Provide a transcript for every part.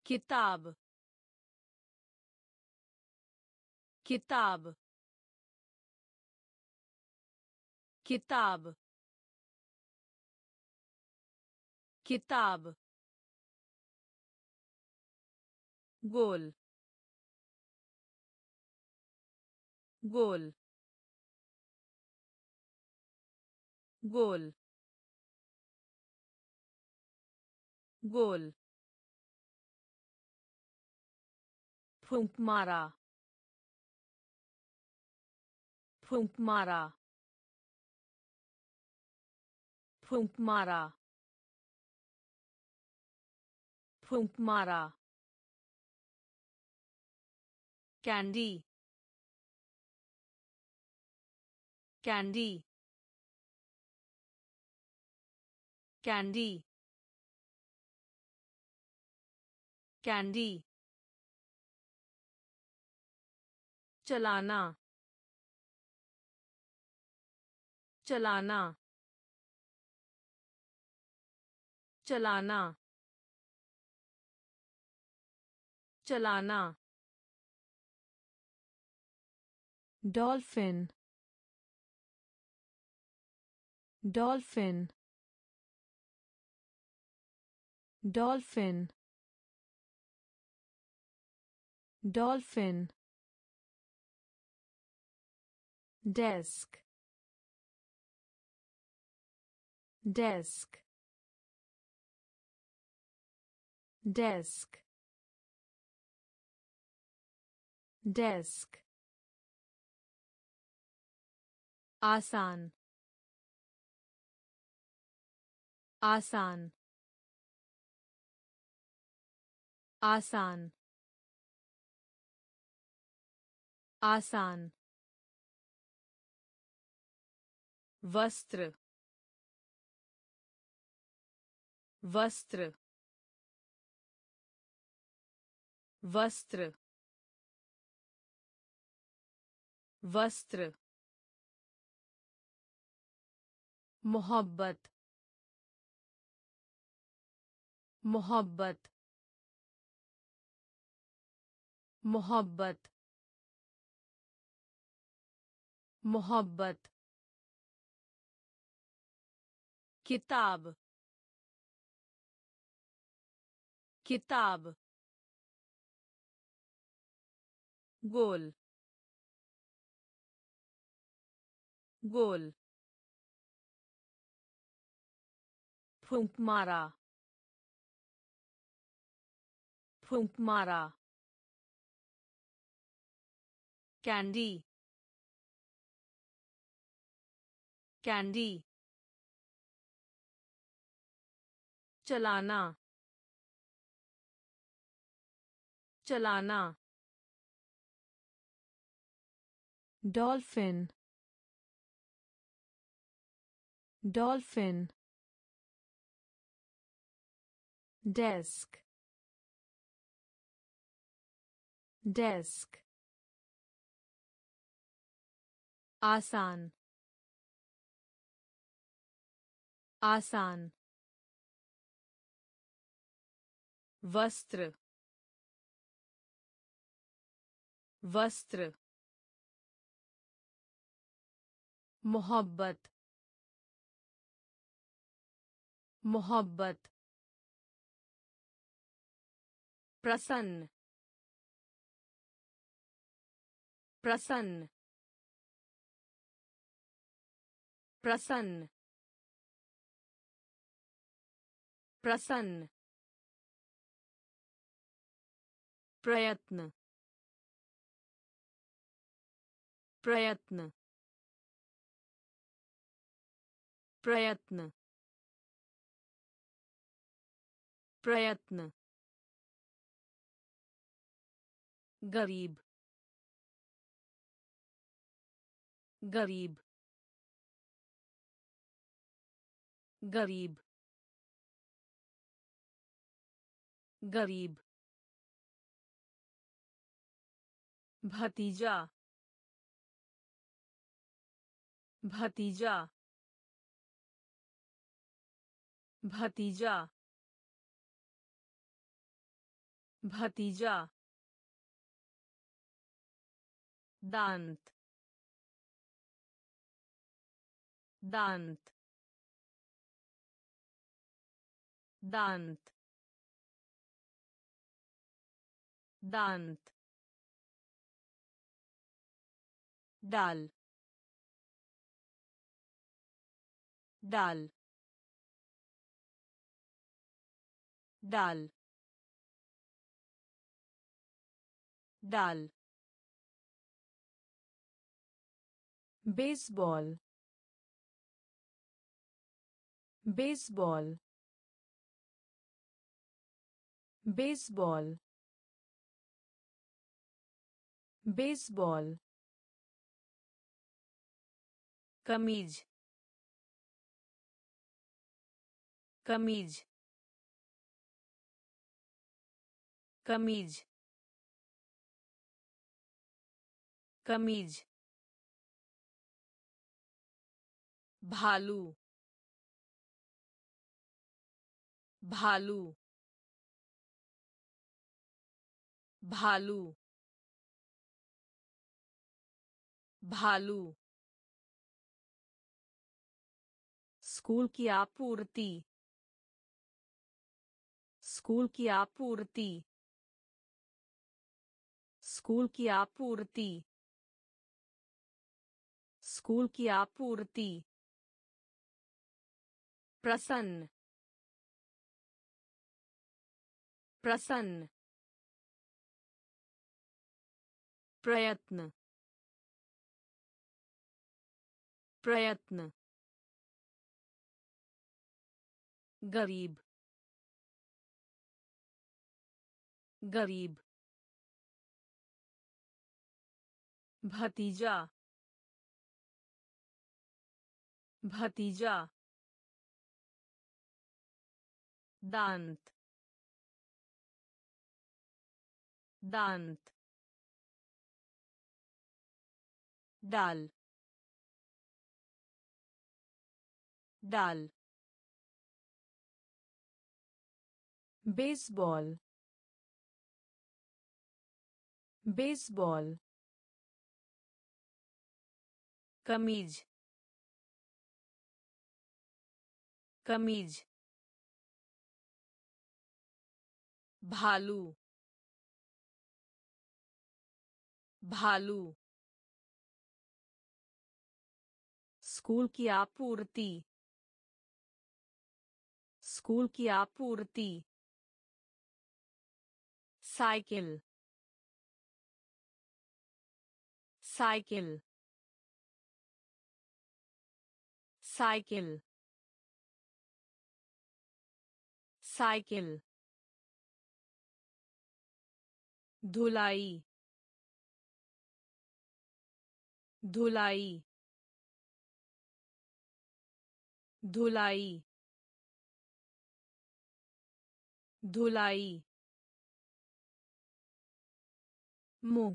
किताब किताब किताब किताब गोल गोल गोल गोल फूंक मारा फूंक मारा फूंक मारा फूंक मारा कैंडी कैंडी कैंडी कैंडी चलाना चलाना चलाना चलाना dolphin dolphin dolphin dolphin desk desk desk desk आसान आसान आसान आसान वस्त्र वस्त्र वस्त्र वस्त्र मोहब्बत मोहब्बत मोहब्बत मोहब्बत किताब किताब गोल गोल फूंक मारा फूंक मारा कैंडी कैंडी चलाना चलाना डॉल्फिन डॉल्फिन डेस्क डेस्क आसान आसान वस्त्र वस्त्र मोहब्बत मोहब्बत प्रसन्न प्रसन्न प्रसन्न प्रसन्न प्रयत्न प्रयत्न प्रयत्न प्रयत्न गरीब गरीब गरीब गरीब भतीजा भतीजा भतीजा भतीजा दांत दांत दांत दांत डाल डाल डाल डाल बेसबॉल बेसबॉल बेसबॉल बेसबॉल कमीज कमीज कमीज कमीज भालू भालू भालू भालू स्कूल की आपूर्ति स्कूल की आपूर्ति स्कूल की आपूर्ति स्कूल की आपूर्ति प्रसन्न प्रसन्न प्रयत्न प्रयत्न गरीब गरीब भतीजा भतीजा दांत दांत डाल डाल बेसबॉल बेसबॉल कमीज कमीज भालू भालू स्कूल की आपूर्ति स्कूल की आपूर्ति साइकिल साइकिल साइकिल साइकिल धुलाई धुलाई धुलाई धुलाई मूंग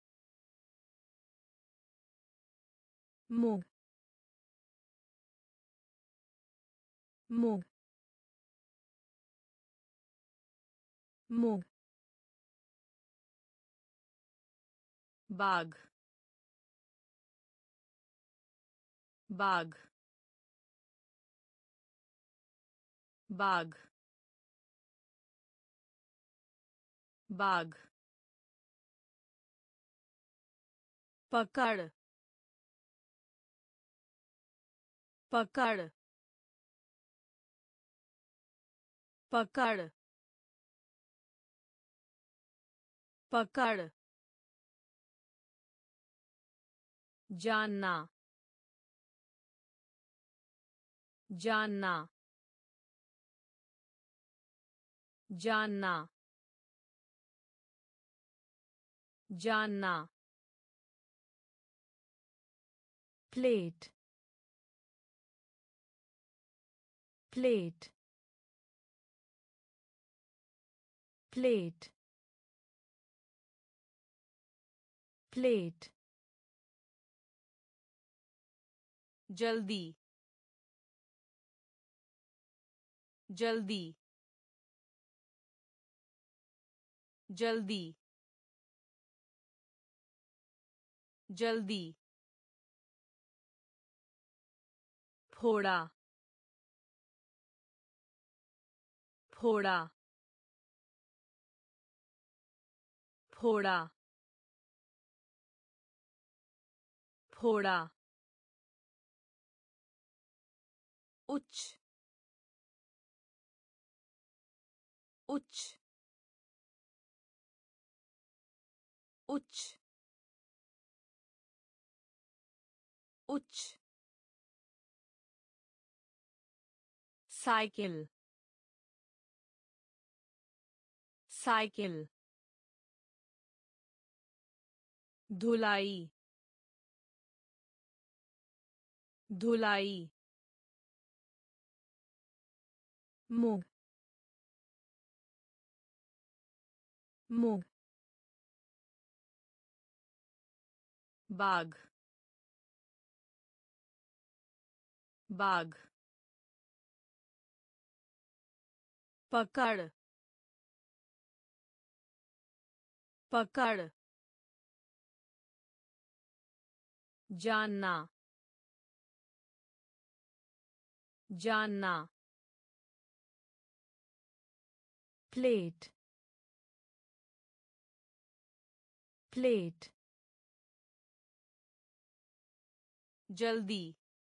मूंग मूंग मूंग बाग बाग बाग बाग पकड़ पकड़ पकड़ पकड़ जानना जानना जानना जानना प्लेट प्लेट प्लेट प्लेट जल्दी जल्दी जल्दी जल्दी फोड़ा फोड़ा फोड़ा फोड़ा उच्च उच्च उच्च उच्च साइकिल साइकिल धुलाई धुलाई मूंग मूंग बाग बाग पकड़ पकड़ जानना जानना प्लेट प्लेट जल्दी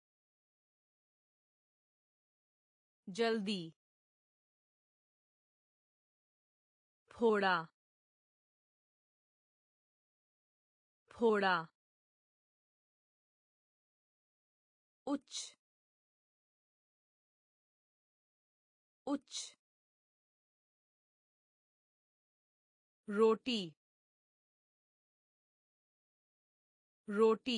जल्दी फोड़ा फोड़ा उच्च उच्च रोटी रोटी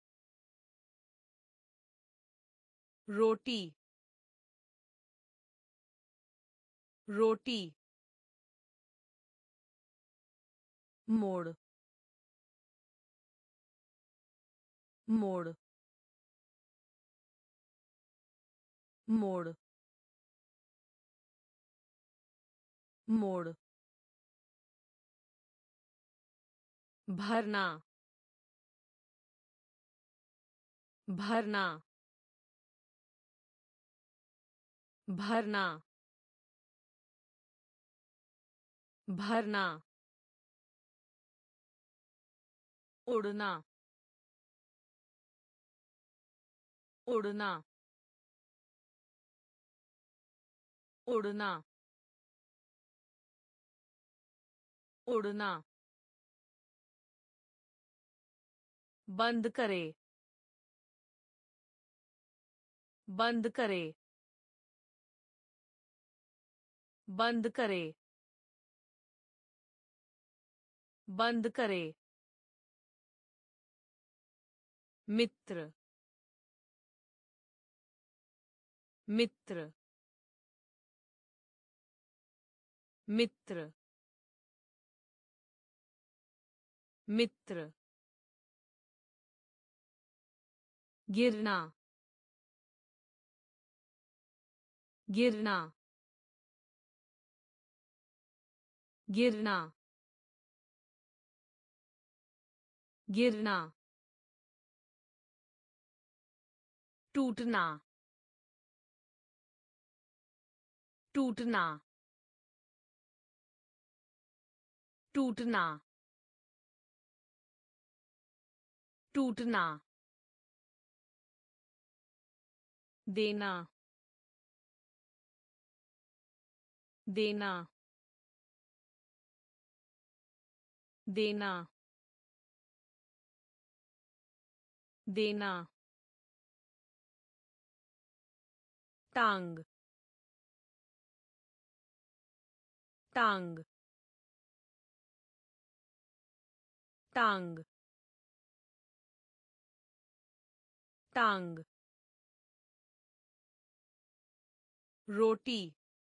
रोटी रोटी मोड़ मोड़ मोड़ मोड़ भरना भरना भरना भरना उड़ना उड़ना उड़ना उड़ना बंद करे बंद करे बंद करे बंद करे मित्र मित्र मित्र मित्र गिरना गिरना गिरना गिरना टूटना टूटना टूटना टूटना देना देना देना देना टांग टांग टांग टांग रोटी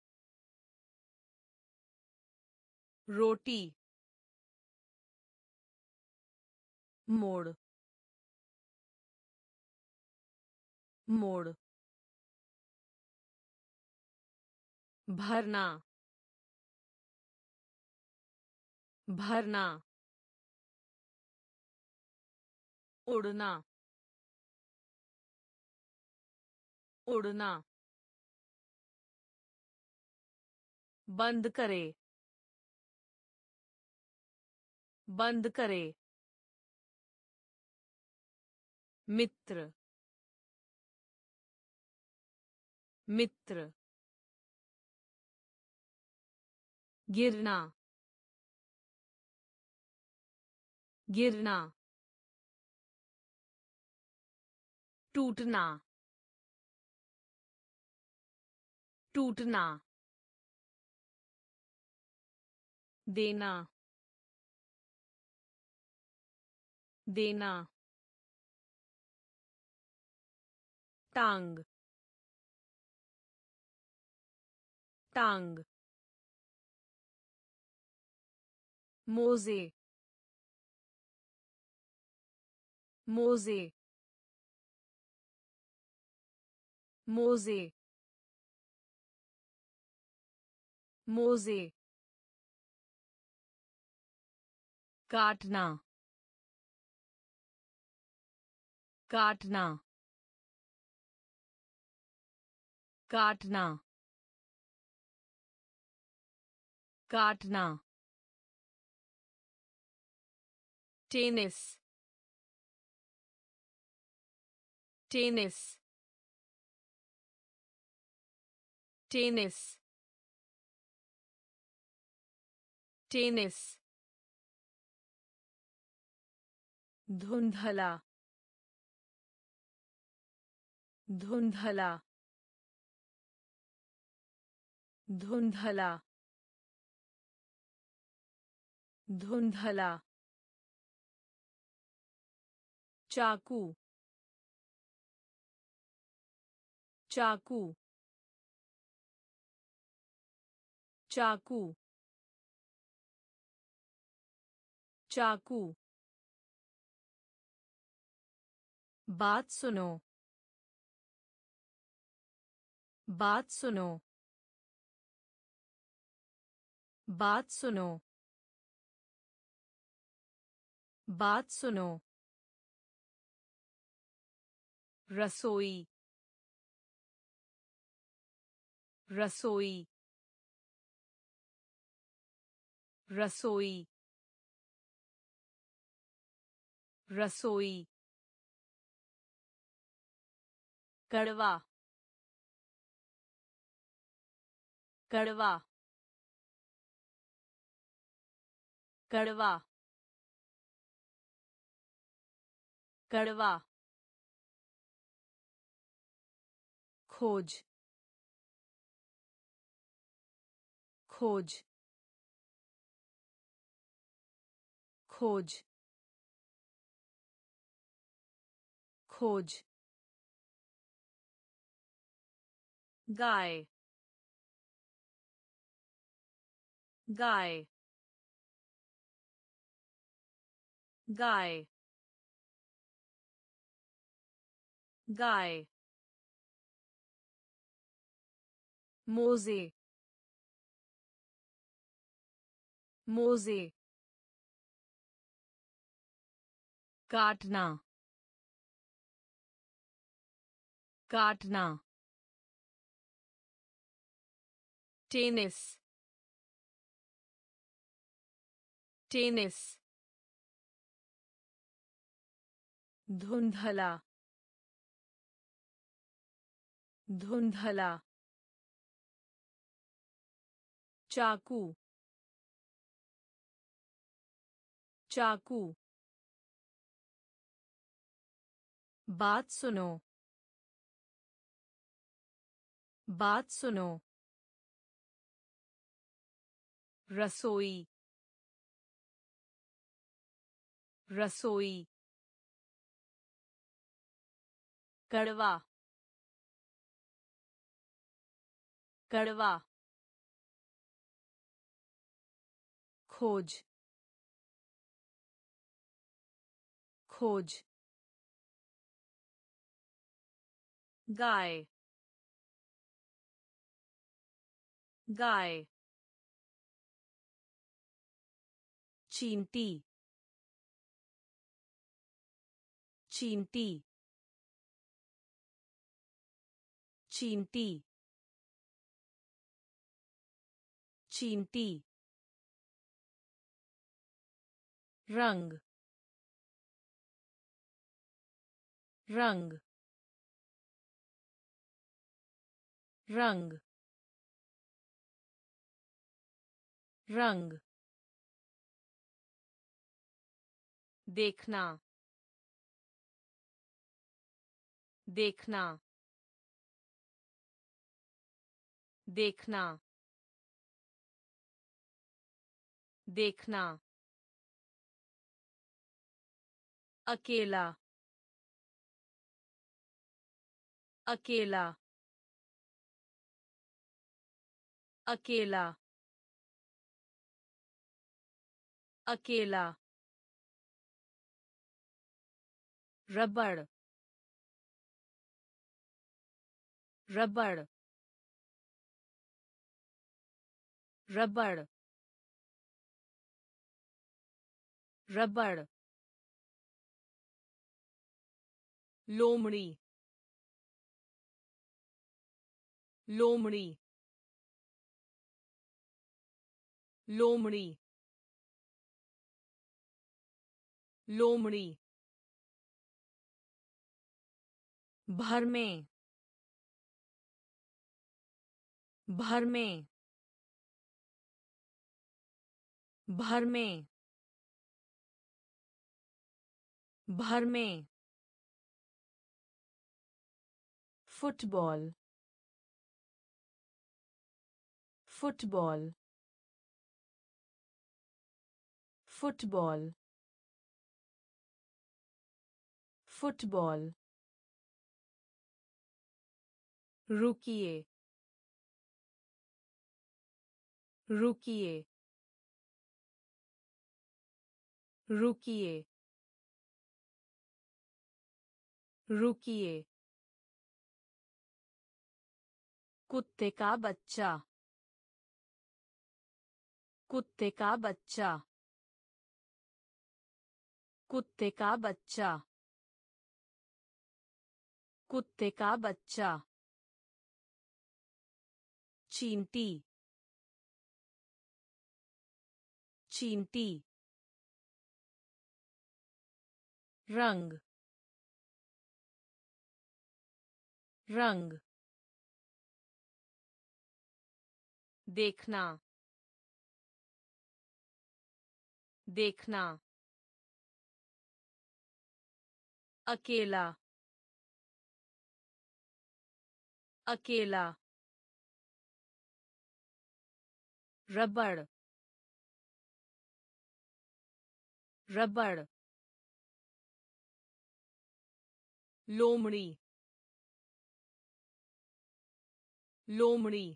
रोटी मोड़ मोड़ भरना भरना उड़ना उड़ना बंद करे बंद करे मित्र मित्र गिरना गिरना टूटना टूटना देना देना टांग टांग मोजे मोजे मोजे मोजे काटना काटना काटना काटना टेनिस टेनिस टेनिस टेनिस धुंधला धुंधला धुंधला धुंधला चाकू चाकू चाकू चाकू बात सुनो बात सुनो बात सुनो बात सुनो रसोई रसोई रसोई रसोई कड़वा कड़वा कड़वा कड़वा खोज खोज खोज खोज गाय गाय गाय गाय मोजे मोजे काटना काटना टेनिस टेनिस धुंधला धुंधला चाकू चाकू बात सुनो बात सुनो रसोई रसोई कड़वा कड़वा खोज खोज गाय गाय चींटी चींटी चींटी चींटी रंग रंग रंग रंग देखना देखना देखना देखना अकेला अकेला अकेला अकेला रबड़ रबड़ रबड़ रबड़ लोमड़ी लोमड़ी लोमड़ी लोमड़ी भर में भर में भर में भर में फुटबॉल फुटबॉल फुटबॉल फुटबॉल रुकिए रुकिए रुकिए रुकिए कुत्ते का बच्चा कुत्ते का बच्चा कुत्ते का बच्चा कुत्ते का बच्चा चींटी चींटी रंग रंग देखना देखना अकेला अकेला रबड़ रबड़ लोमड़ी लोमड़ी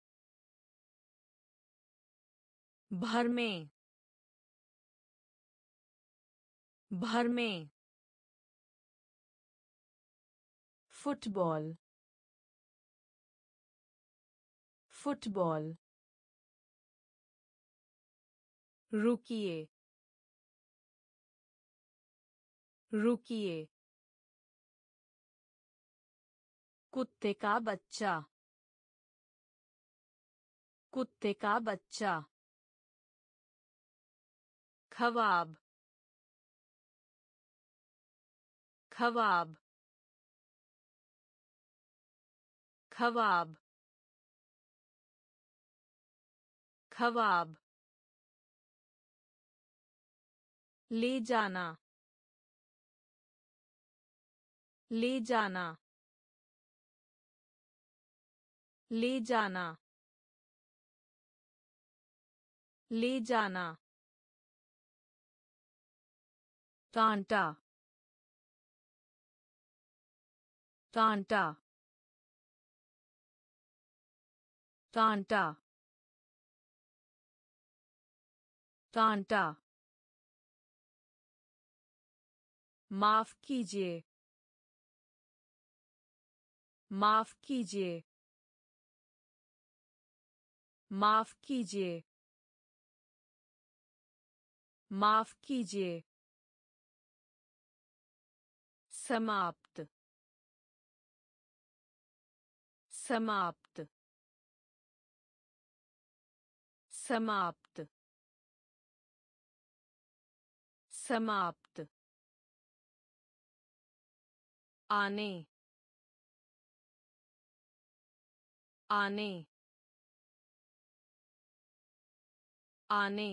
भर में भर में फुटबॉल फुटबॉल रुकिए रुकिए कुत्ते का बच्चा कुत्ते का बच्चा ख्वाब ख्वाब ख्वाब ख्वाब ले जाना ले जाना ले जाना ले जाना कांटा कांटा कांटा कांटा माफ कीजिए माफ कीजिए माफ कीजिए माफ कीजिए समाप्त समाप्त समाप्त समाप्त आने आने आने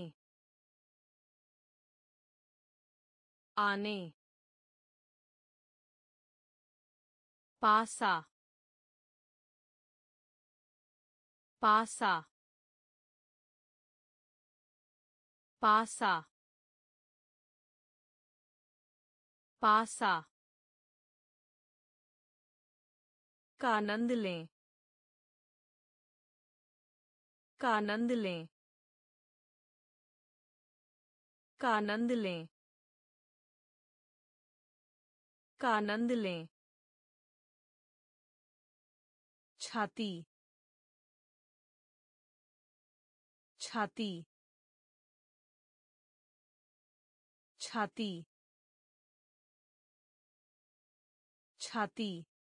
आने पासा पासा पासा पासा का आनंद लें का आनंद लें का आनंद लें का आनंद लें छाती छाती छाती छाती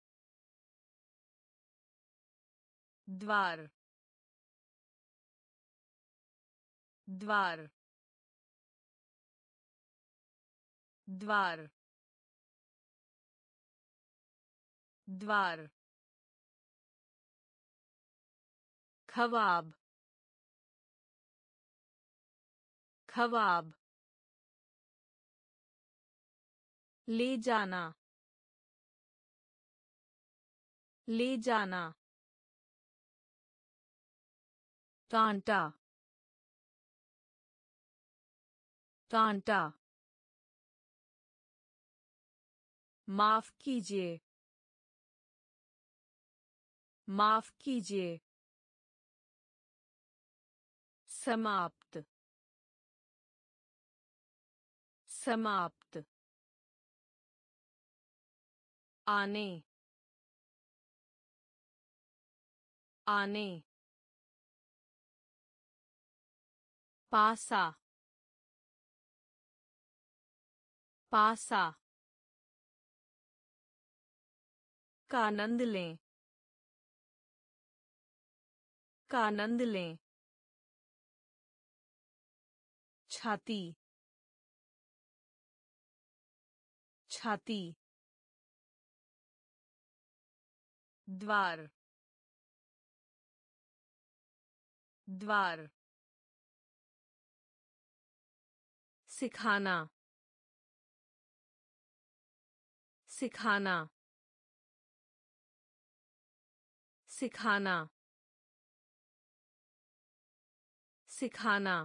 द्वार द्वार द्वार द्वार ख्वाब ख्वाब ले जाना ले जाना कांटा कांटा माफ कीजिए माफ कीजिए समाप्त समाप्त आने आने पासा पासा का आनंद लें का आनंद लें छाती छाती द्वार द्वार सिखाना सिखाना सिखाना सिखाना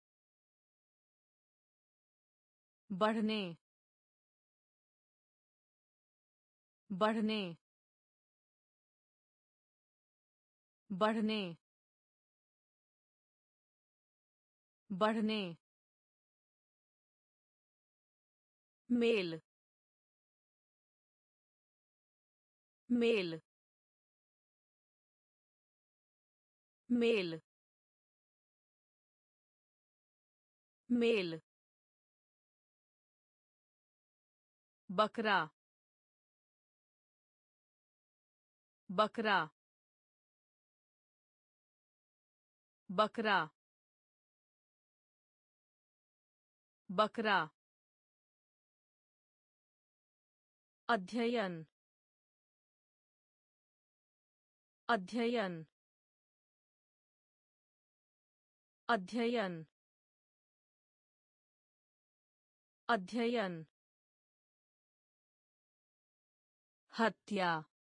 बढ़ने बढ़ने बढ़ने बढ़ने मेल मेल मेल मेल बकरा बकरा बकरा बकरा अध्ययन अध्ययन अध्ययन अध्ययन हत्या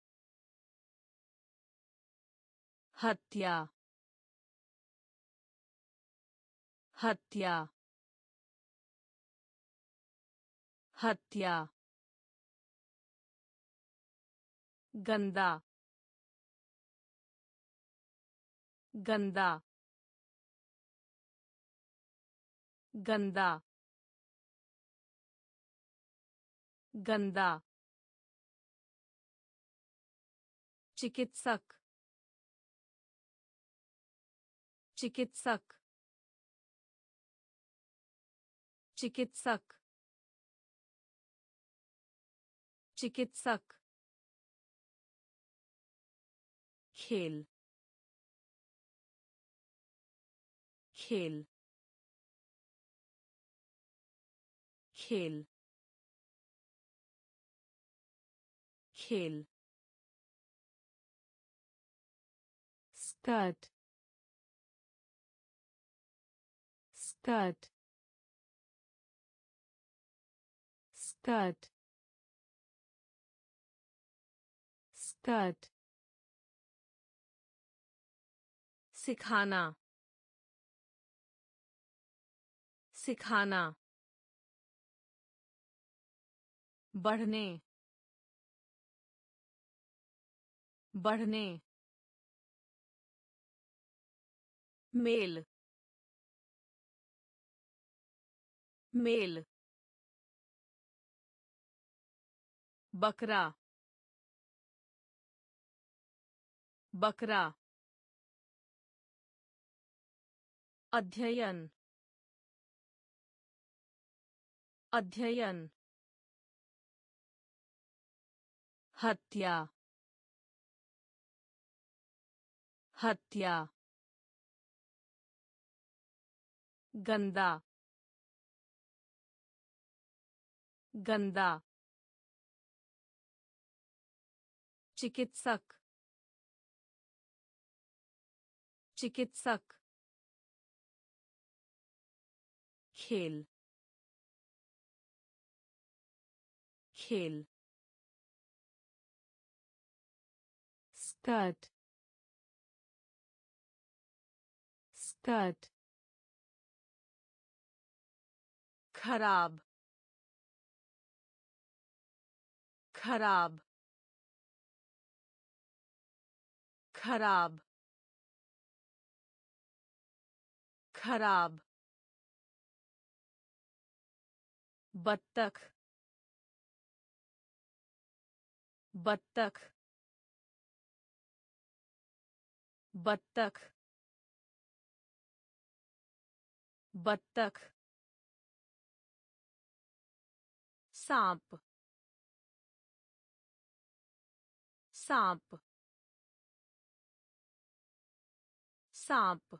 हत्या हत्या हत्या गंदा गंदा गंदा गंदा चिकित्सक चिकित्सक चिकित्सक चिकित्सक खेल खेल खेल खेल स्कर्ट स्कर्ट स्कर्ट स्कर्ट सिखाना सिखाना बढ़ने बढ़ने मेल मेल बकरा बकरा अध्ययन अध्ययन हत्या हत्या गंदा गंदा चिकित्सक चिकित्सक खेल खेल स्कर्ट स्कर्ट खराब खराब खराब खराब बत्तख बत्तख बत्तख बत्तख सांप सांप सांप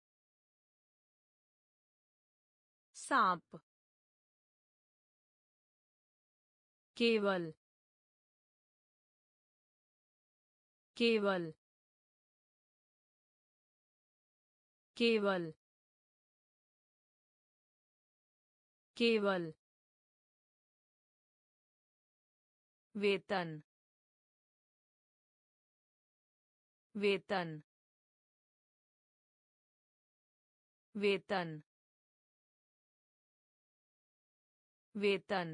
सांप केवल केवल केवल केवल वेतन वेतन वेतन वेतन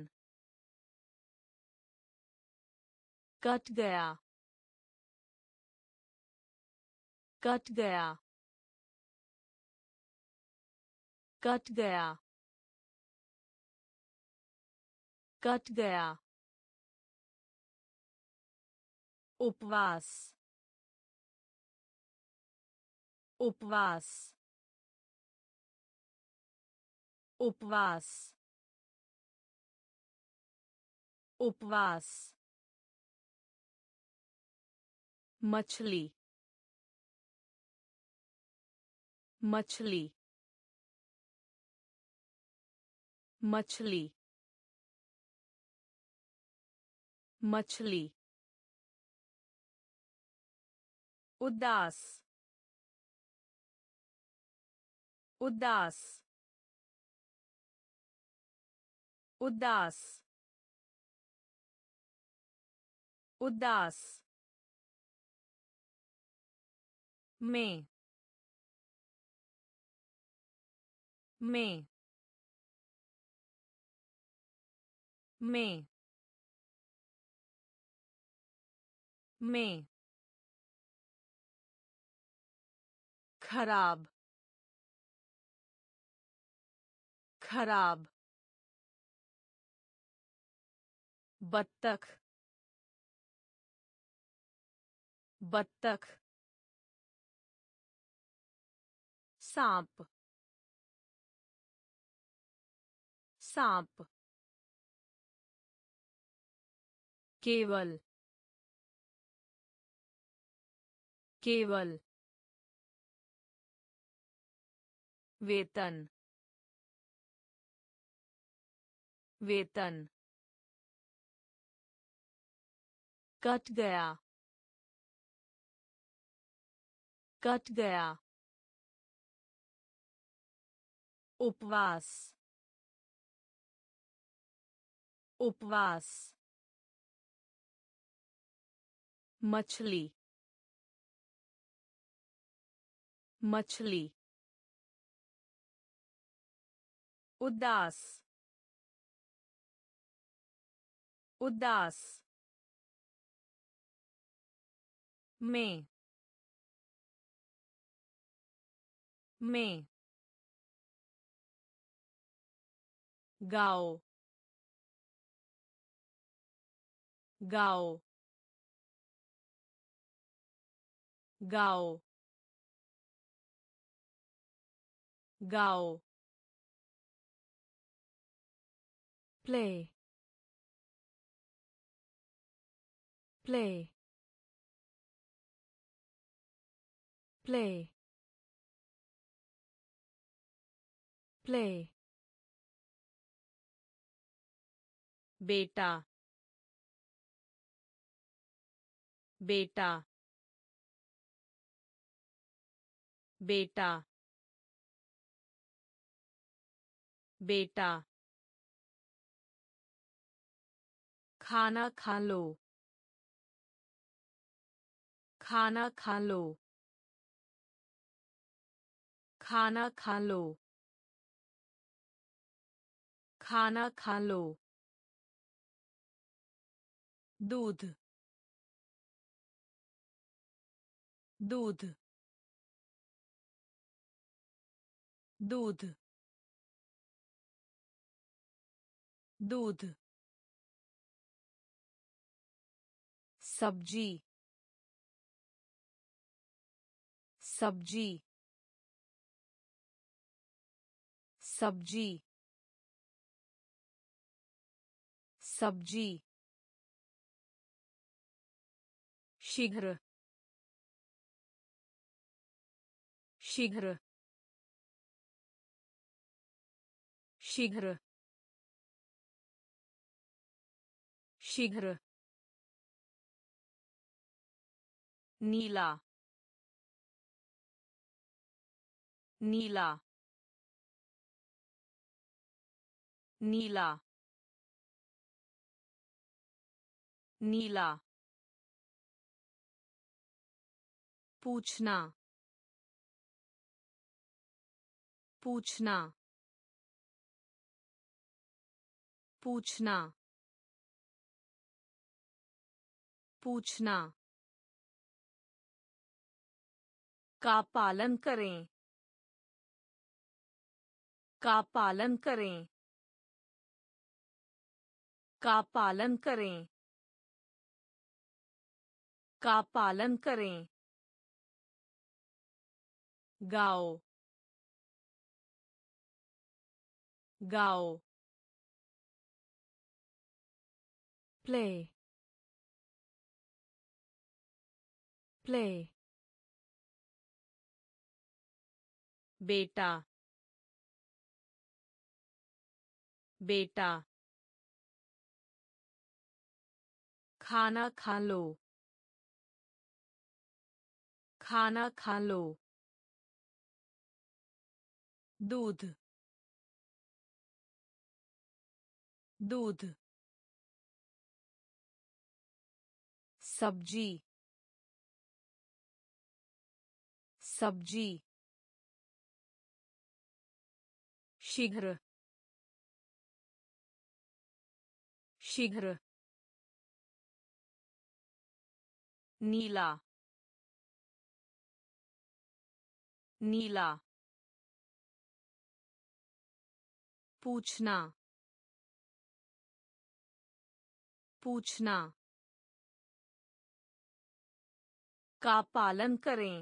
कट गया कट गया कट गया कट गया उपवास उपवास उपवास उपवास मछली मछली मछली मछली उदास उदास उदास उदास में में में में खराब खराब बत्तख बत्तख सांप सांप केवल केवल वेतन वेतन कट गया कट गया उपवास उपवास मछली मछली उदास उदास में गाओ गाओ गाओ गाओ play play play play बेटा बेटा बेटा बेटा खाना खा लो खाना खा लो खाना खा लो खाना खा लो दूध दूध दूध दूध सब्जी सब्जी सब्जी सब्जी शीघ्र शीघ्र शीघ्र शीघ्र नीला नीला नीला नीला पूछना पूछना पूछना पूछना का पालन करें का पालन करें का पालन करें का पालन करें गाओ गाओ play play बेटा बेटा खाना खा लो खाना खा लो दूध दूध सब्जी सब्जी शीघ्र शीघ्र नीला नीला पूछना पूछना का पालन करें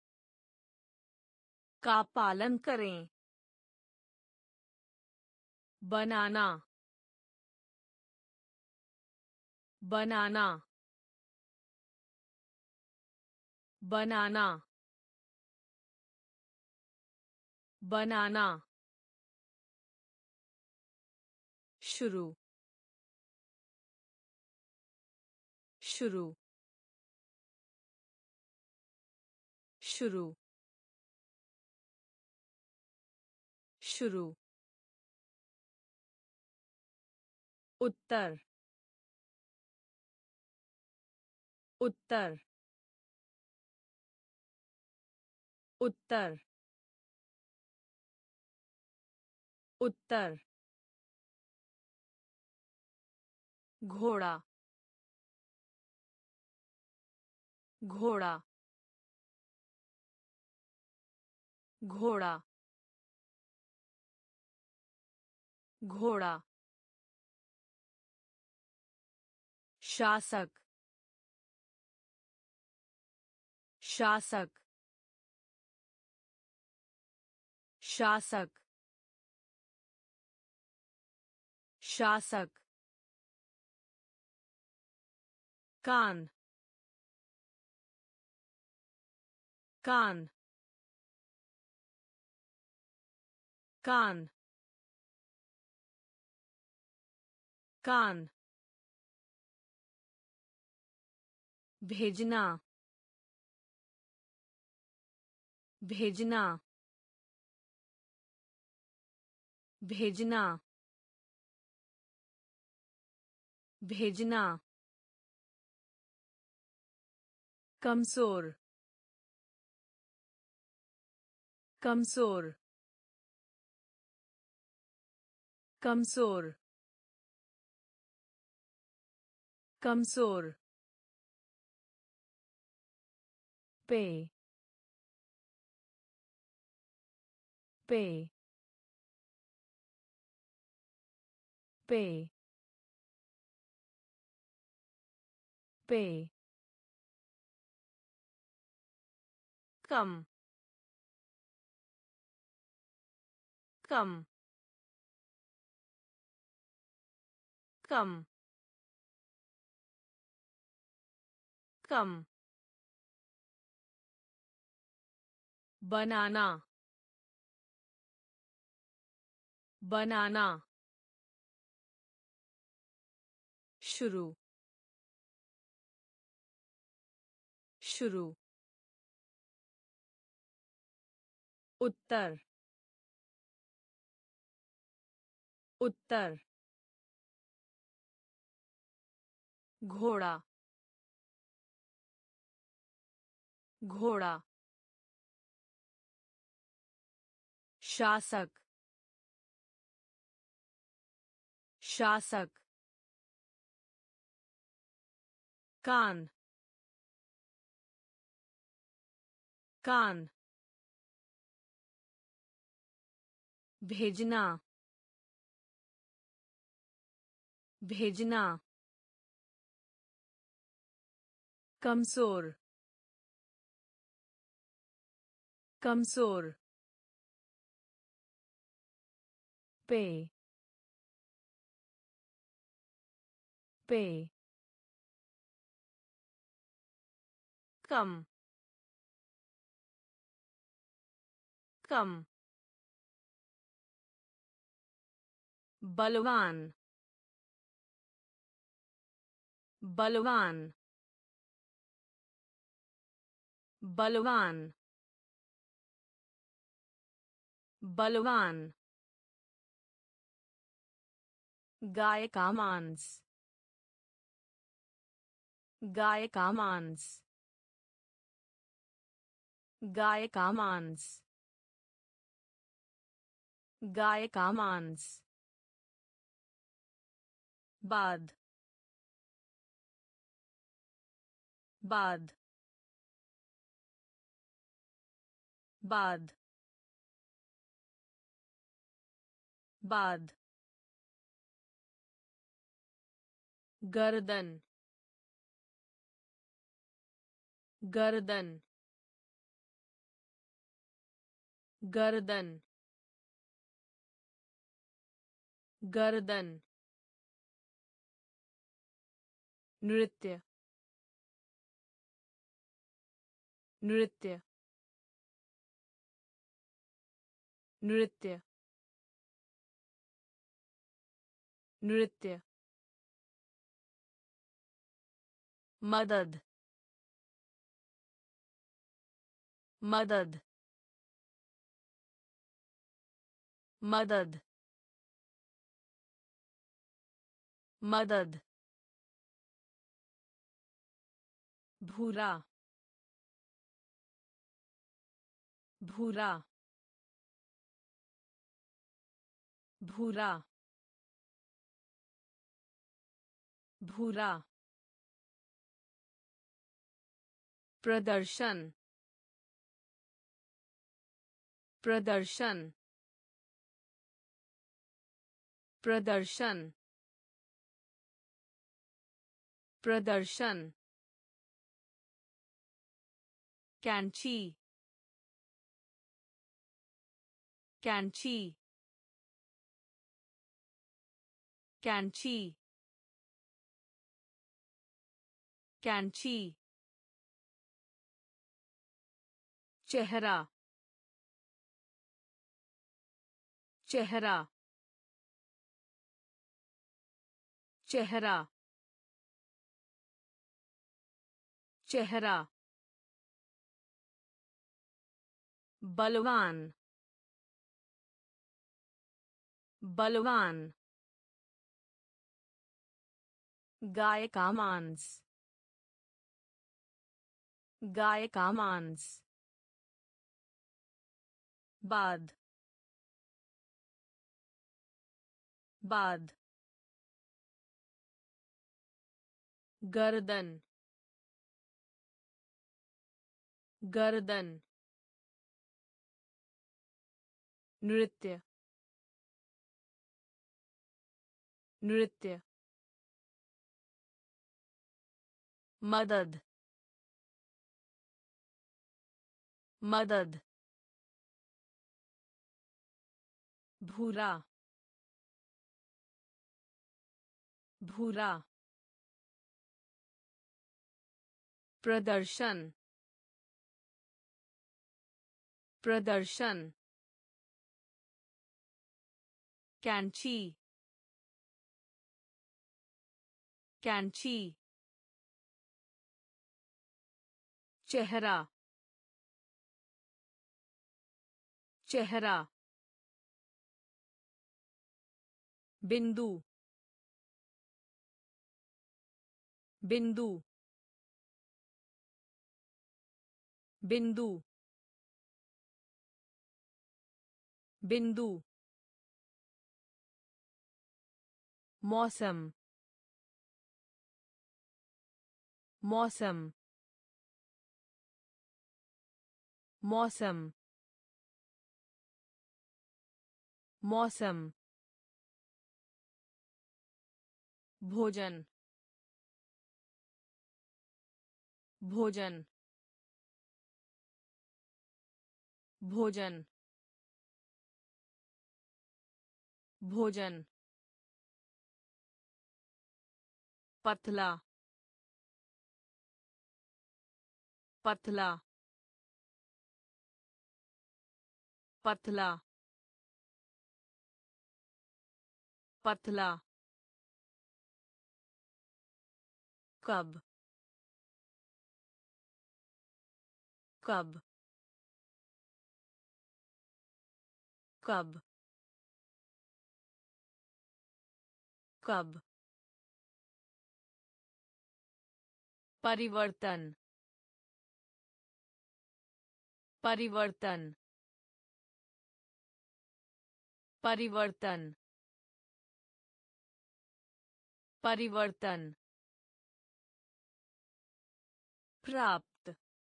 का पालन करें बनाना बनाना बनाना बनाना शुरू शुरू शुरू शुरू उत्तर उत्तर उत्तर उत्तर घोड़ा घोड़ा घोड़ा घोड़ा शासक शासक शासक शासक कान कान कान कान भेजना भेजना भेजना भेजना कमजोर कमजोर कमजोर कमजोर पे पे पे पे कम कम कम कम बनाना बनाना शुरू शुरू उत्तर उत्तर घोड़ा घोड़ा शासक शासक कान कान भेजना भेजना कमजोर कमजोर पे पे कम कम बलवान बलवान बलवान बलवान गाय का मांस गाय का मांस गाय का मांस गाय का मांस बाद बाद बाद बाद गर्दन गर्दन गर्दन गर्दन नृत्य नृत्य नृत्य नृत्य मदद मदद मदद मदद भूरा भूरा भूरा भूरा प्रदर्शन प्रदर्शन प्रदर्शन प्रदर्शन कैंची कैंची कैंची कैंची चेहरा चेहरा चेहरा चेहरा बलवान बलवान गाय का मांस गाय का मांस बाद बाद गर्दन गर्दन नृत्य नृत्य मदद मदद भूरा भूरा प्रदर्शन प्रदर्शन कैंची कैंची चेहरा चेहरा बिंदु बिंदु बिंदु बिंदु मौसम मौसम मौसम मौसम भोजन भोजन भोजन भोजन पतला पतला पतला पतला कब कब कब कब परिवर्तन परिवर्तन परिवर्तन परिवर्तन प्राप्त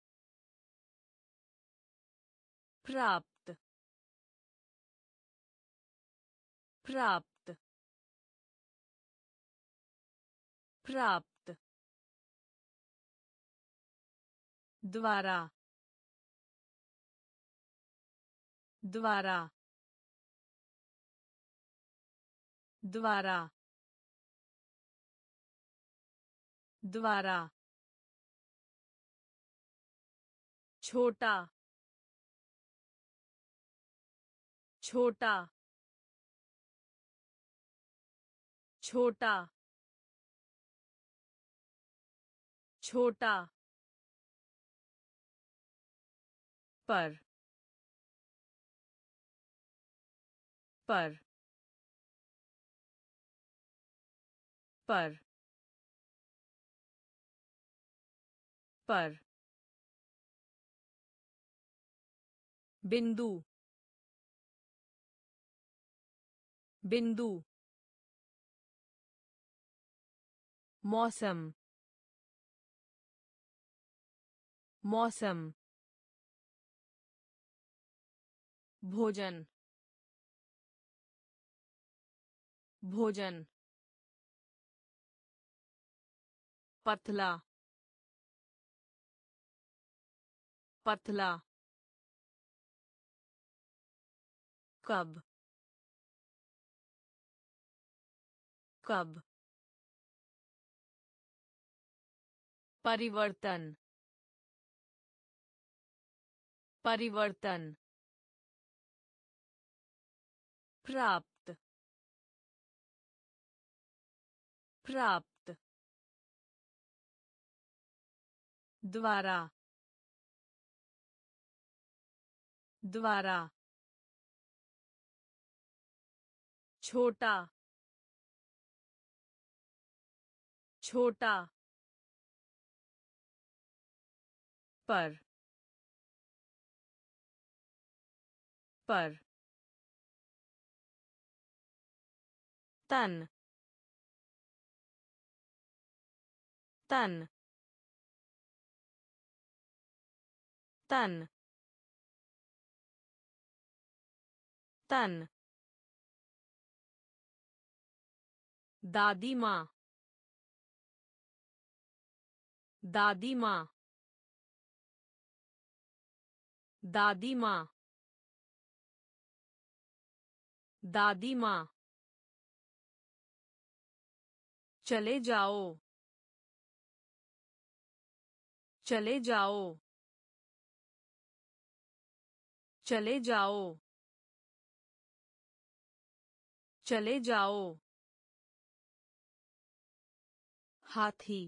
प्राप्त प्राप्त प्राप्त द्वारा द्वारा द्वारा द्वारा छोटा छोटा छोटा छोटा पर पर पर पर बिंदु बिंदु मौसम मौसम भोजन भोजन पतला पतला कब कब परिवर्तन परिवर्तन प्राप्त प्राप्त द्वारा द्वारा छोटा छोटा पर तन तन तन तन दादी माँ दादी माँ दादी माँ दादी माँ चले जाओ चले जाओ चले जाओ चले जाओ हाथी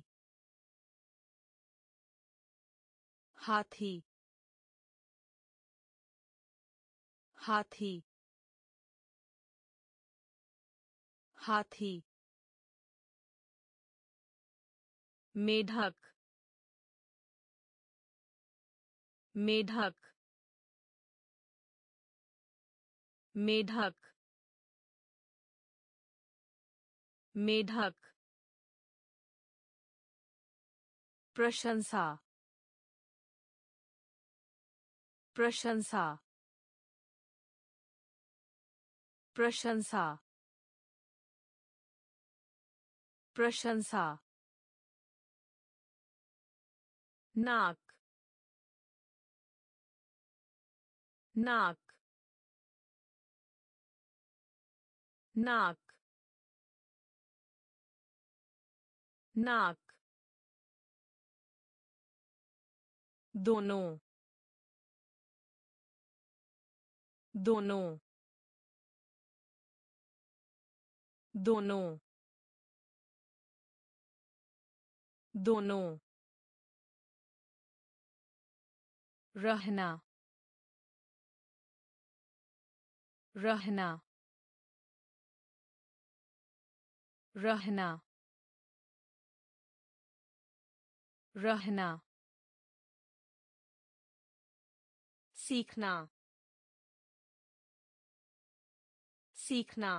हाथी हाथी हाथी मेढक मेढक मेढक मेढक प्रशंसा प्रशंसा प्रशंसा प्रशंसा नाक नाक नाक नाक दोनों दोनों दोनों दोनों रहना रहना रहना रहना सीखना सीखना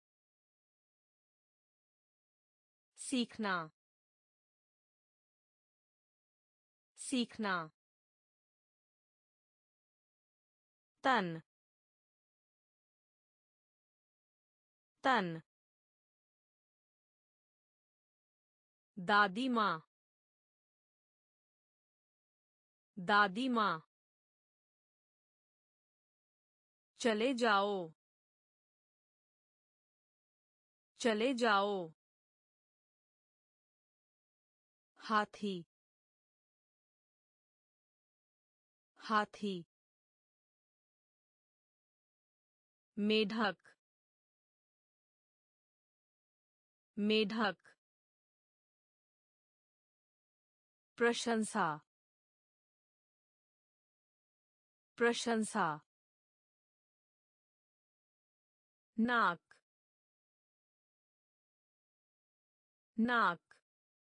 सीखना सीखना तन तन दादी माँ दादी माँ चले जाओ चले जाओ हाथी हाथी मेढक मेढक प्रशंसा प्रशंसा नाक नाक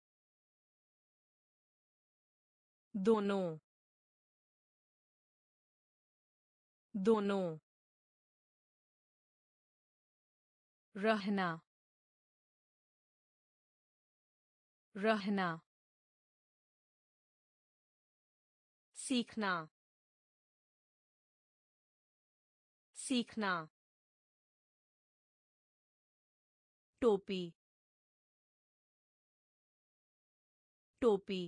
दोनों दोनों रहना रहना सीखना सीखना टोपी टोपी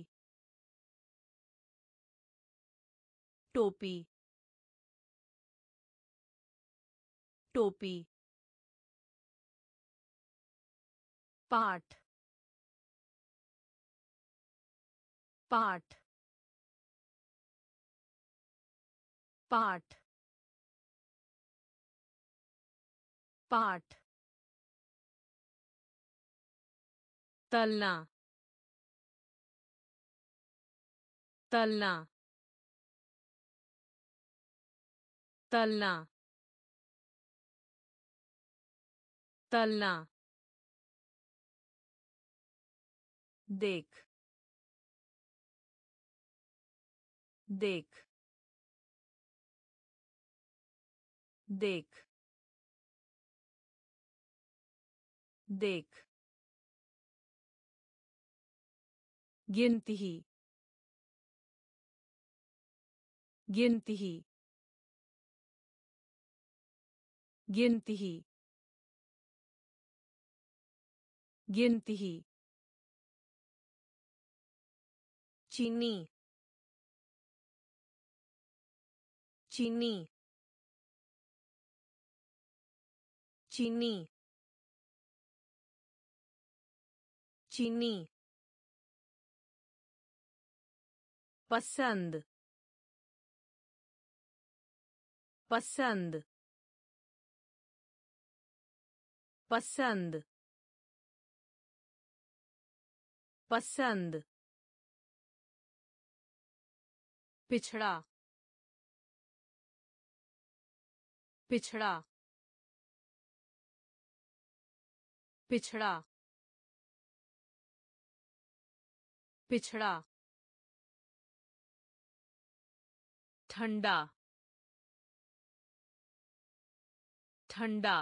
टोपी टोपी पाठ पाठ पाठ पाठ तलना तलना तलना तलना देख देख देख देख गिनती गिनती गिनती गिनती चीनी चीनी चीनी चीनी पसंद पसंद पसंद पसंद पिछड़ा पिछड़ा पिछड़ा पिछड़ा ठंडा ठंडा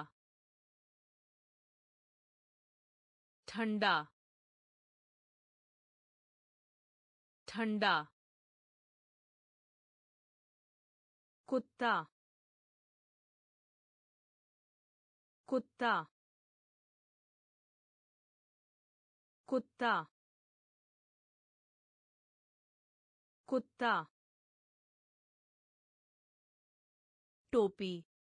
ठंडा ठंडा कुत्ता कुत्ता कुत्ता कुत्ता टोपी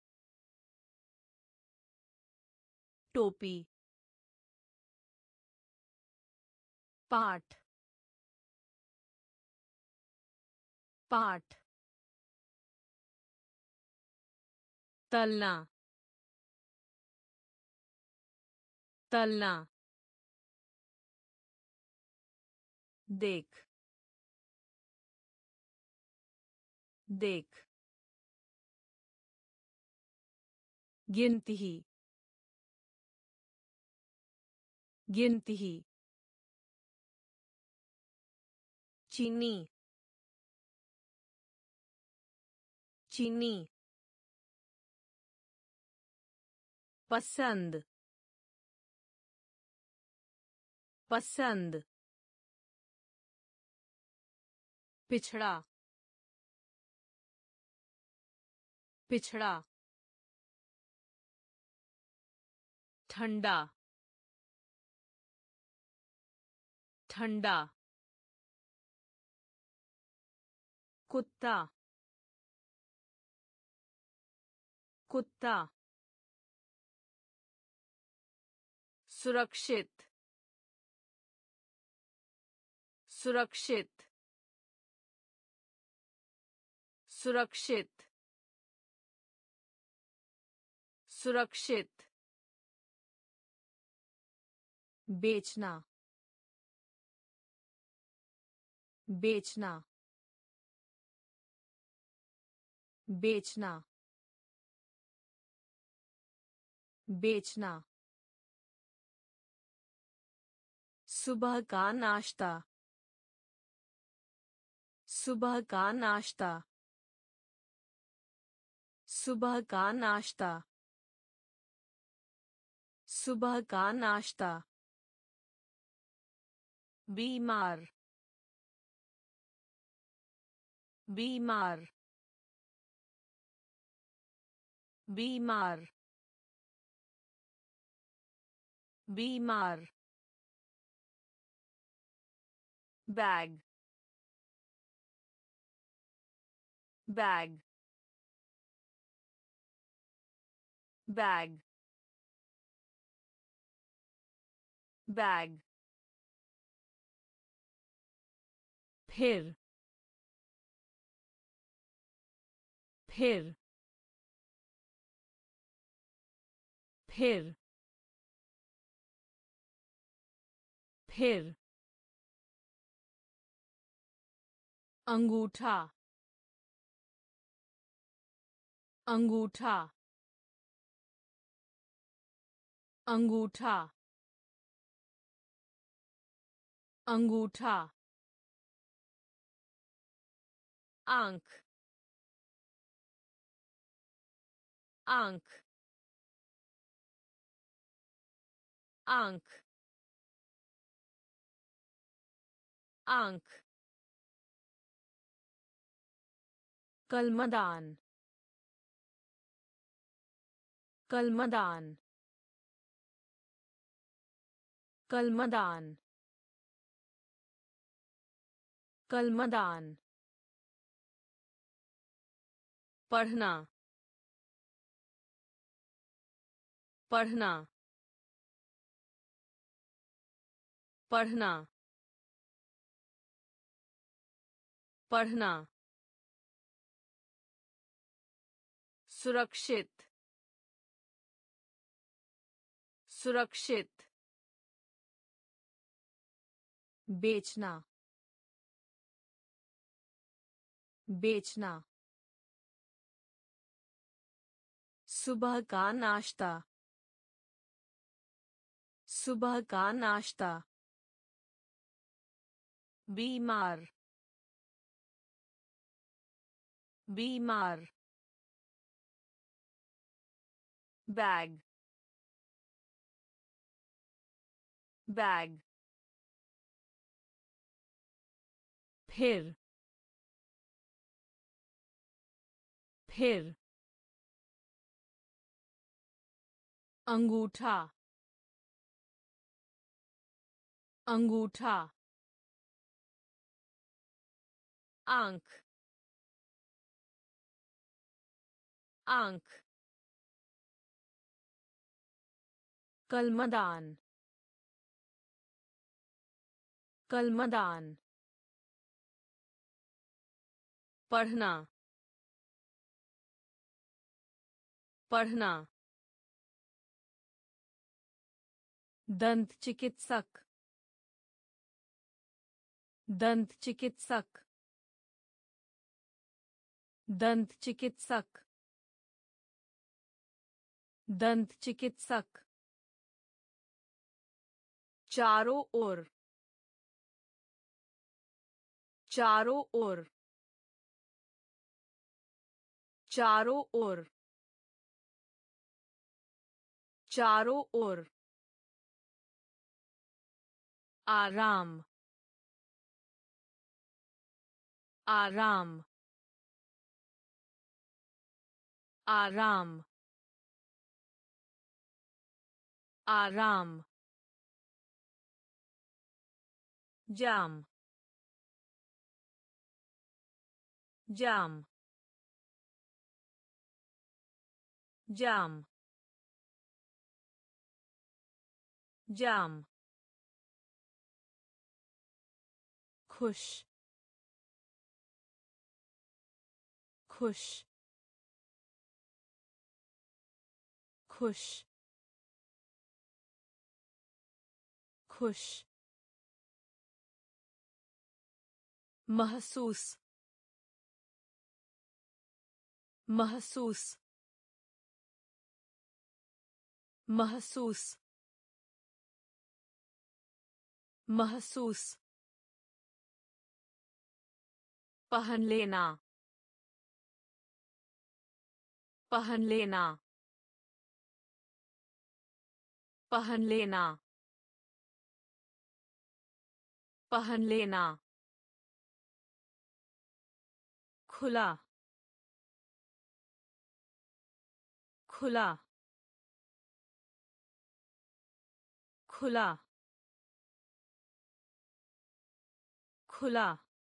टोपी पाठ पाठ तलना तलना देख देख गिनती गिनती चीनी चीनी पसंद पसंद पिछड़ा पिछड़ा ठंडा ठंडा कुत्ता कुत्ता सुरक्षित सुरक्षित सुरक्षित सुरक्षित बेचना बेचना बेचना बेचना सुबह का नाश्ता सुबह का नाश्ता सुबह का नाश्ता सुबह का नाश्ता बीमार बीमार बीमार बीमार बैग बैग बैग बैग फिर फिर फिर फिर अंगूठा अंगूठा अंगूठा अंगूठा आंख आंख आंख आंख कलमदान कलमदान कलमदान कलमदान पढ़ना पढ़ना पढ़ना पढ़ना सुरक्षित सुरक्षित बेचना बेचना सुबह का नाश्ता सुबह का नाश्ता बीमार बीमार बैग बैग फिर फिर अंगूठा अंगूठा आंख आंख कलमदान कलमदान पढ़ना पढ़ना दंत चिकित्सक दंत चिकित्सक दंत चिकित्सक दंत चिकित्सक चारों ओर चारों ओर चारों ओर चारों ओर आराम आराम आराम आराम जाम जाम जाम जाम खुश खुश खुश खुश महसूस महसूस महसूस महसूस पहन लेना पहन लेना पहन लेना पहन लेना खुला खुला खुला खुला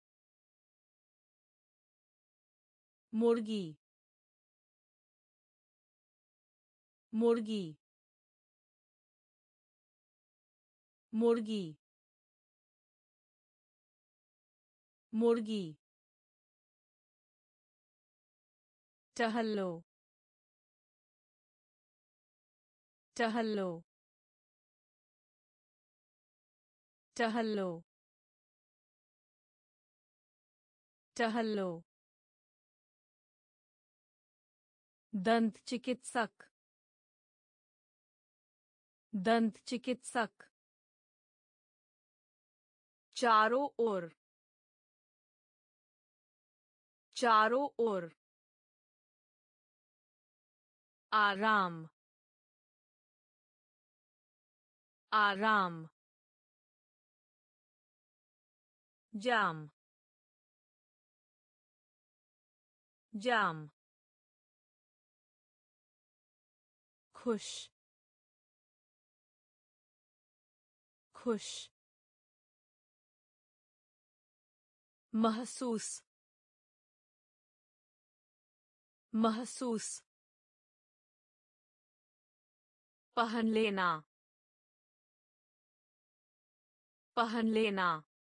मुर्गी मुर्गी मुर्गी मुर्गी टहलो टहलो टहलो टहलो दंत चिकित्सक दंत चिकित्सक चारों ओर चारों ओर आराम आराम जाम जाम खुश खुश महसूस महसूस पहन लेना पहन लेना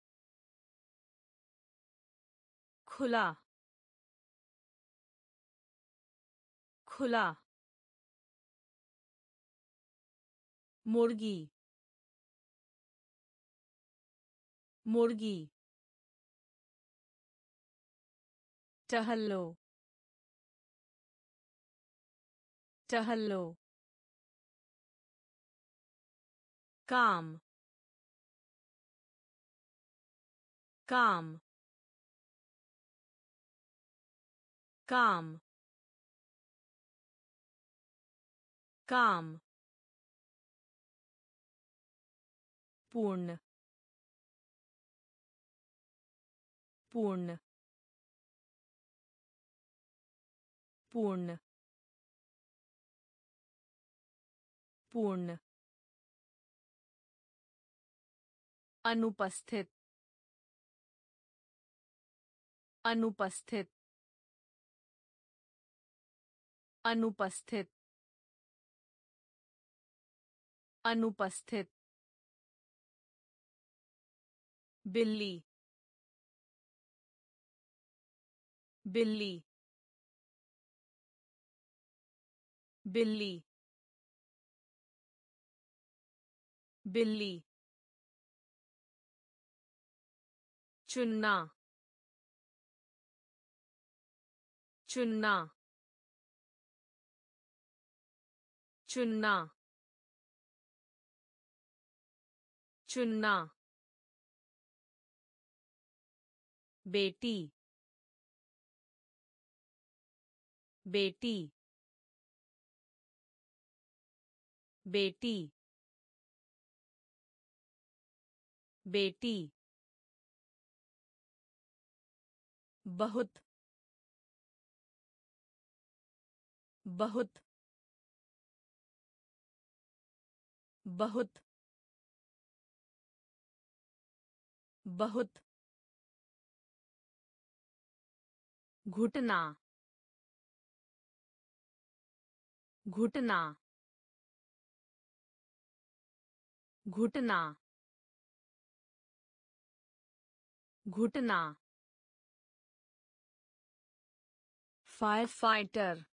खुला खुला मुर्गी मुर्गी टहलो टहलो काम काम काम काम पूर्ण पूर्ण पूर्ण पूर्ण अनुपस्थित अनुपस्थित अनुपस्थित अनुपस्थित बिल्ली बिल्ली बिल्ली बिल्ली चुनना चुनना चुनना चुनना बेटी बेटी बेटी बेटी बहुत बहुत बहुत बहुत घुटना घुटना घुटना घुटना fire fighter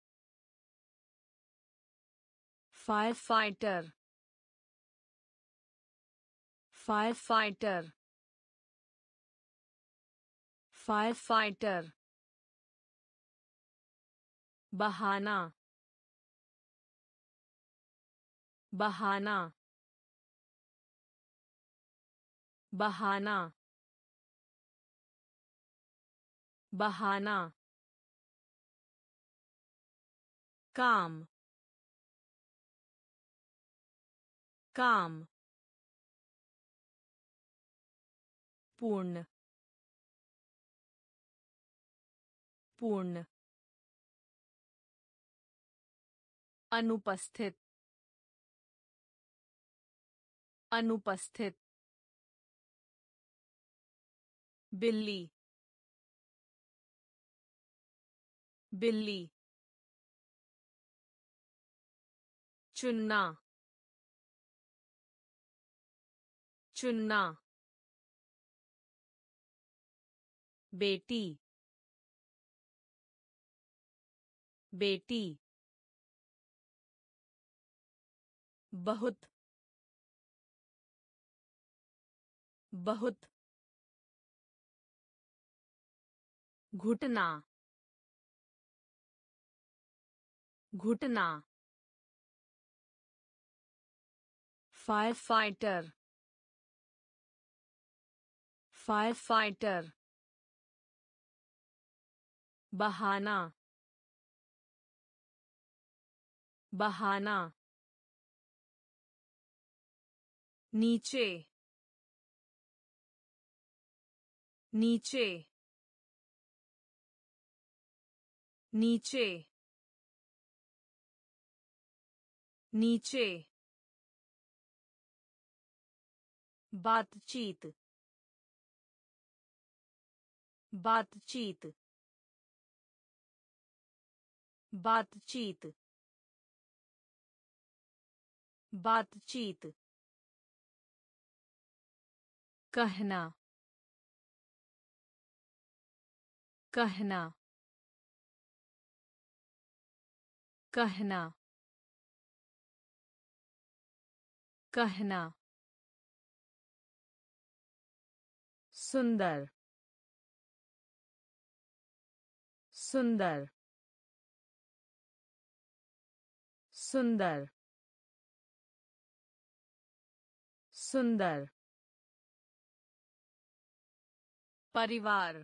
fire fighter fire fighter fire fighter बहाना बहाना बहाना बहाना काम काम पूर्ण पूर्ण अनुपस्थित अनुपस्थित बिल्ली बिल्ली चुनना चुनना बेटी बेटी बहुत बहुत घुटना घुटना फायर फाइटर फायर फाइटर बहाना बहाना नीचे नीचे नीचे नीचे बातचीत बातचीत बातचीत बातचीत कहना कहना कहना कहना सुंदर सुंदर सुंदर सुंदर परिवार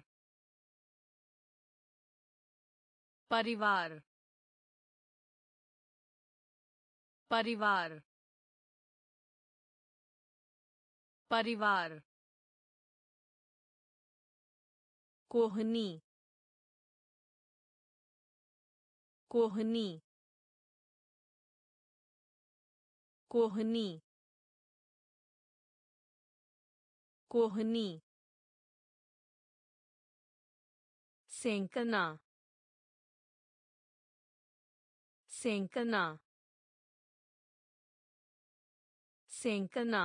परिवार परिवार परिवार कोहनी कोहनी कोहनी कोहनी सेंकना सेंकना सेंकना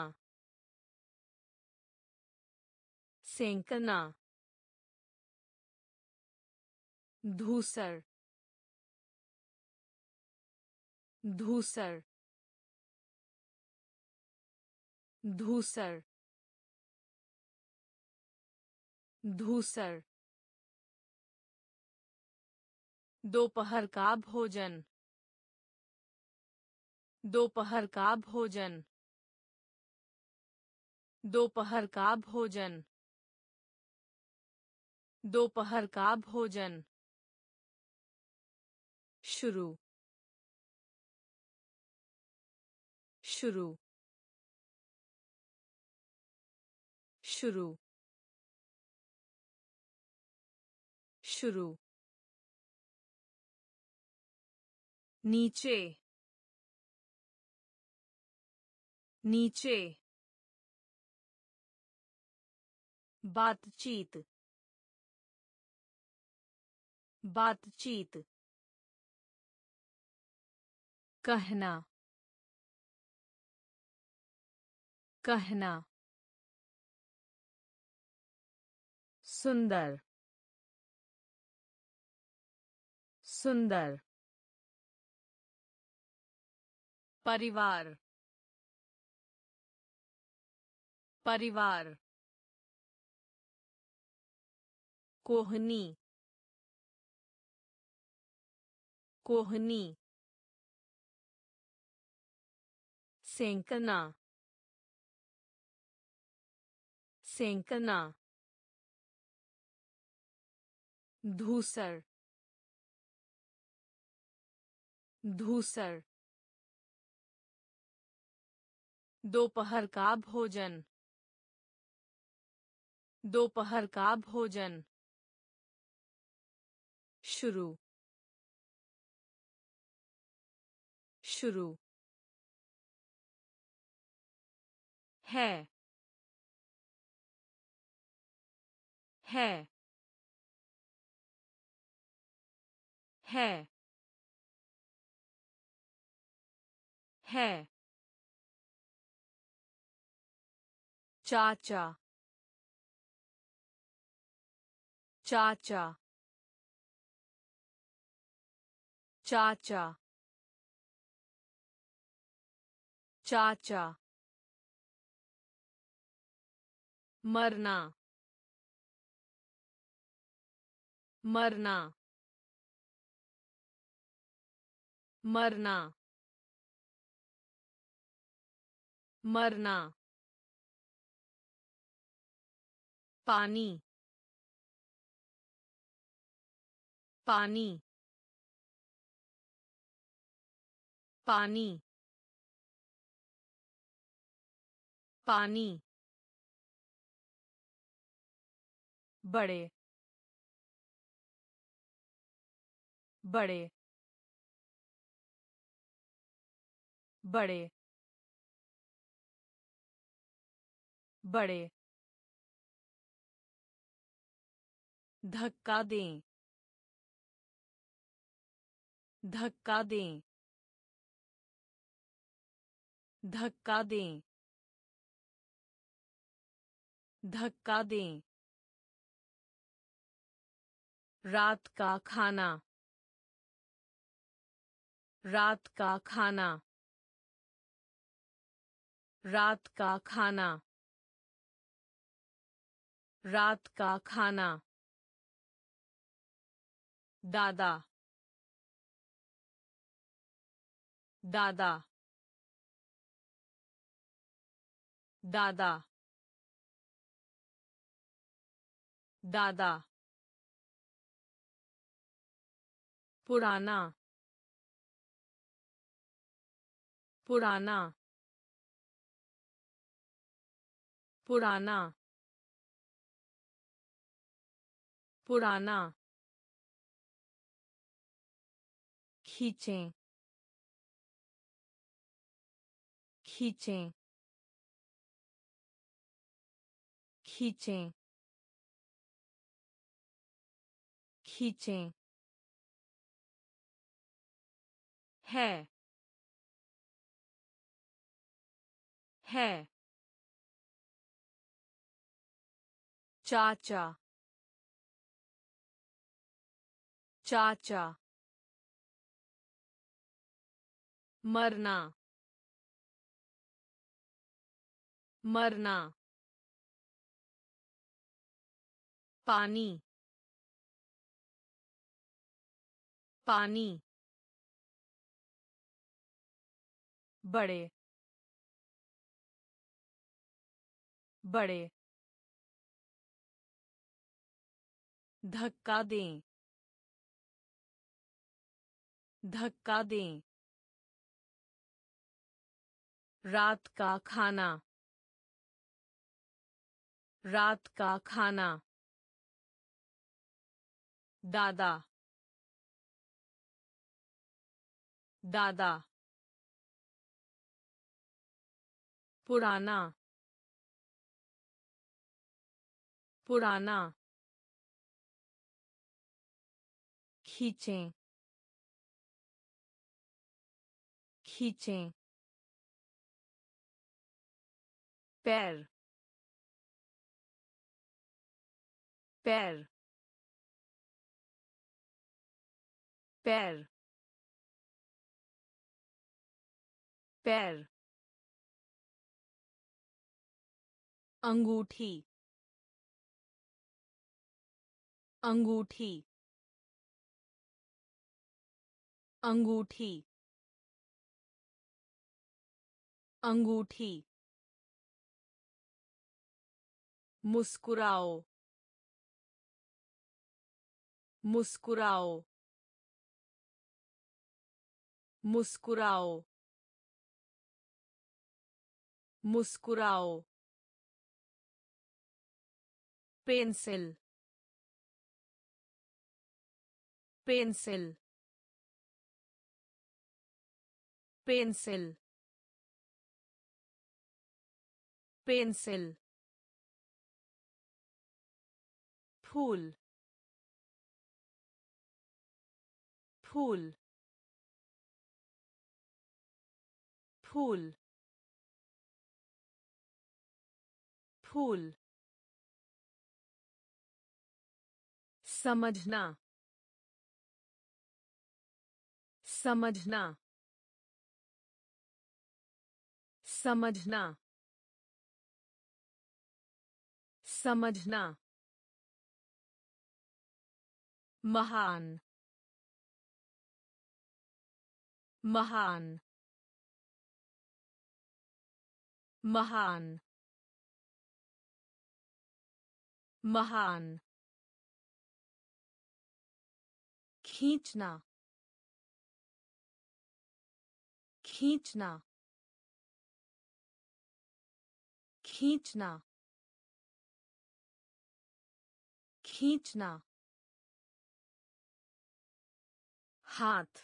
सेंकना धूसर धूसर धूसर धूसर दोपहर का भोजन दोपहर का भोजन दोपहर का भोजन दोपहर का भोजन शुरू शुरू शुरू शुरू नीचे नीचे बातचीत बातचीत कहना कहना सुंदर सुंदर परिवार परिवार कोहनी कोहनी सेंकना सेंकना धूसर धूसर दोपहर का भोजन दोपहर का भोजन शुरू शुरू है है है है चाचा चाचा चाचा चाचा मरना मरना मरना मरना पानी पानी पानी पानी बड़े बड़े बड़े बड़े धक्का दें धक्का दें धक्का दें धक्का दें रात का खाना रात का खाना रात का खाना रात का खाना दादा दादा दादा दादा पुराना पुराना पुराना पुराना खींचें खींचें खींचें खींचें है है चाचा चाचा मरना मरना पानी पानी बड़े बड़े धक्का दें धक्का दें रात का खाना रात का खाना दादा दादा पुराना पुराना खींचें खींचें पैर पैर पैर पैर अंगूठी अंगूठी अंगूठी अंगूठी मुस्कुराओ मुस्कुराओ मुस्कुराओ मुस्कुराओ पेंसिल पेंसिल पेंसिल पेंसिल फूल फूल फूल फूल समझना समझना समझना समझना महान महान महान महान खींचना खींचना खींचना खींचना हाथ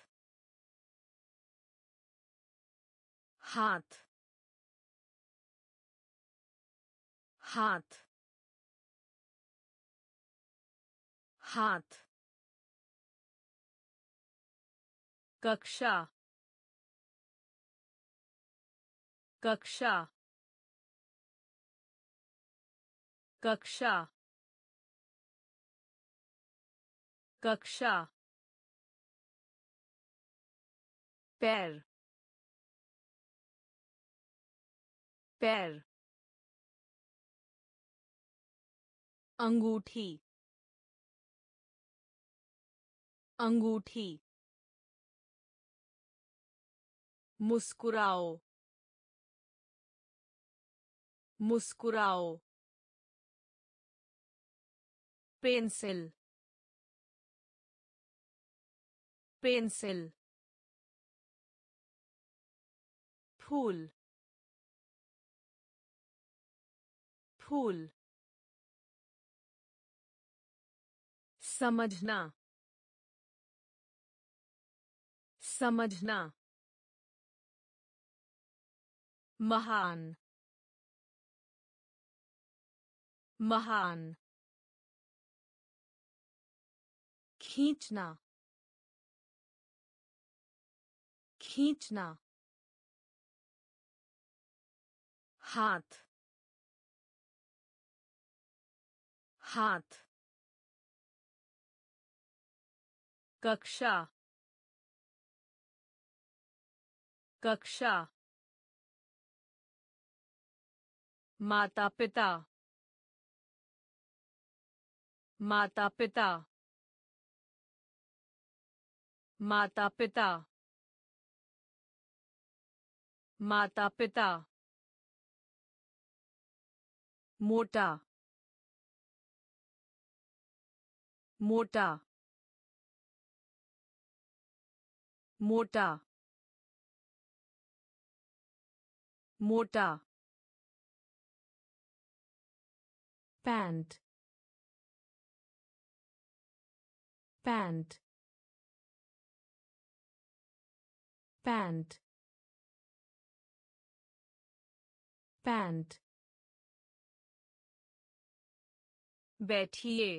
हाथ हाथ हाथ कक्षा कक्षा कक्षा कक्षा पैर पैर अंगूठी अंगूठी मुस्कुराओ मुस्कुराओ पेंसिल पेंसिल फूल फूल समझना समझना महान महान खींचना खींचना हाथ हाथ कक्षा कक्षा माता पिता माता पिता माता पिता माता पिता मोटा मोटा मोटा मोटा पैंट पैंट पैंट पैंट बैठिए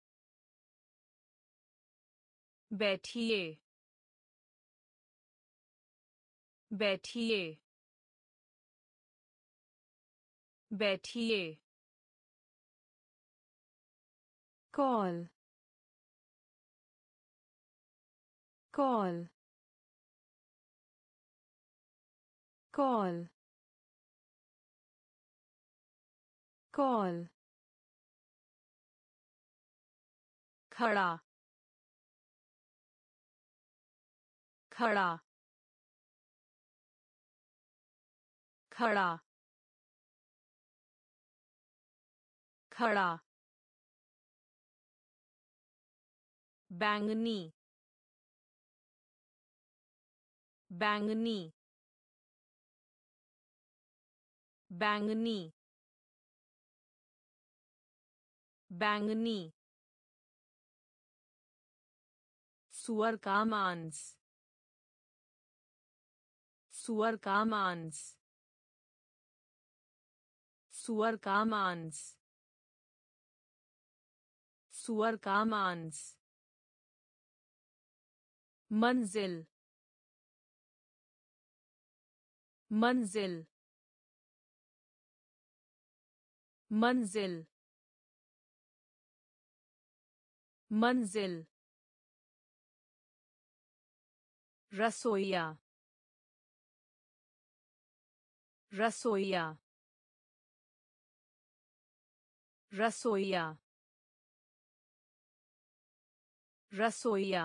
बैठिए बैठिए बैठिए कॉल कॉल कॉल कॉल खड़ा खड़ा खड़ा खड़ा बैंगनी बैंगनी बैंगनी बैंगनी सुअर का मांस सुअर का मांस सुअर का मांस सुअर का मांस मंजिल मंजिल मंजिल मंजिल रसोइया रसोइया रसोइया रसोइया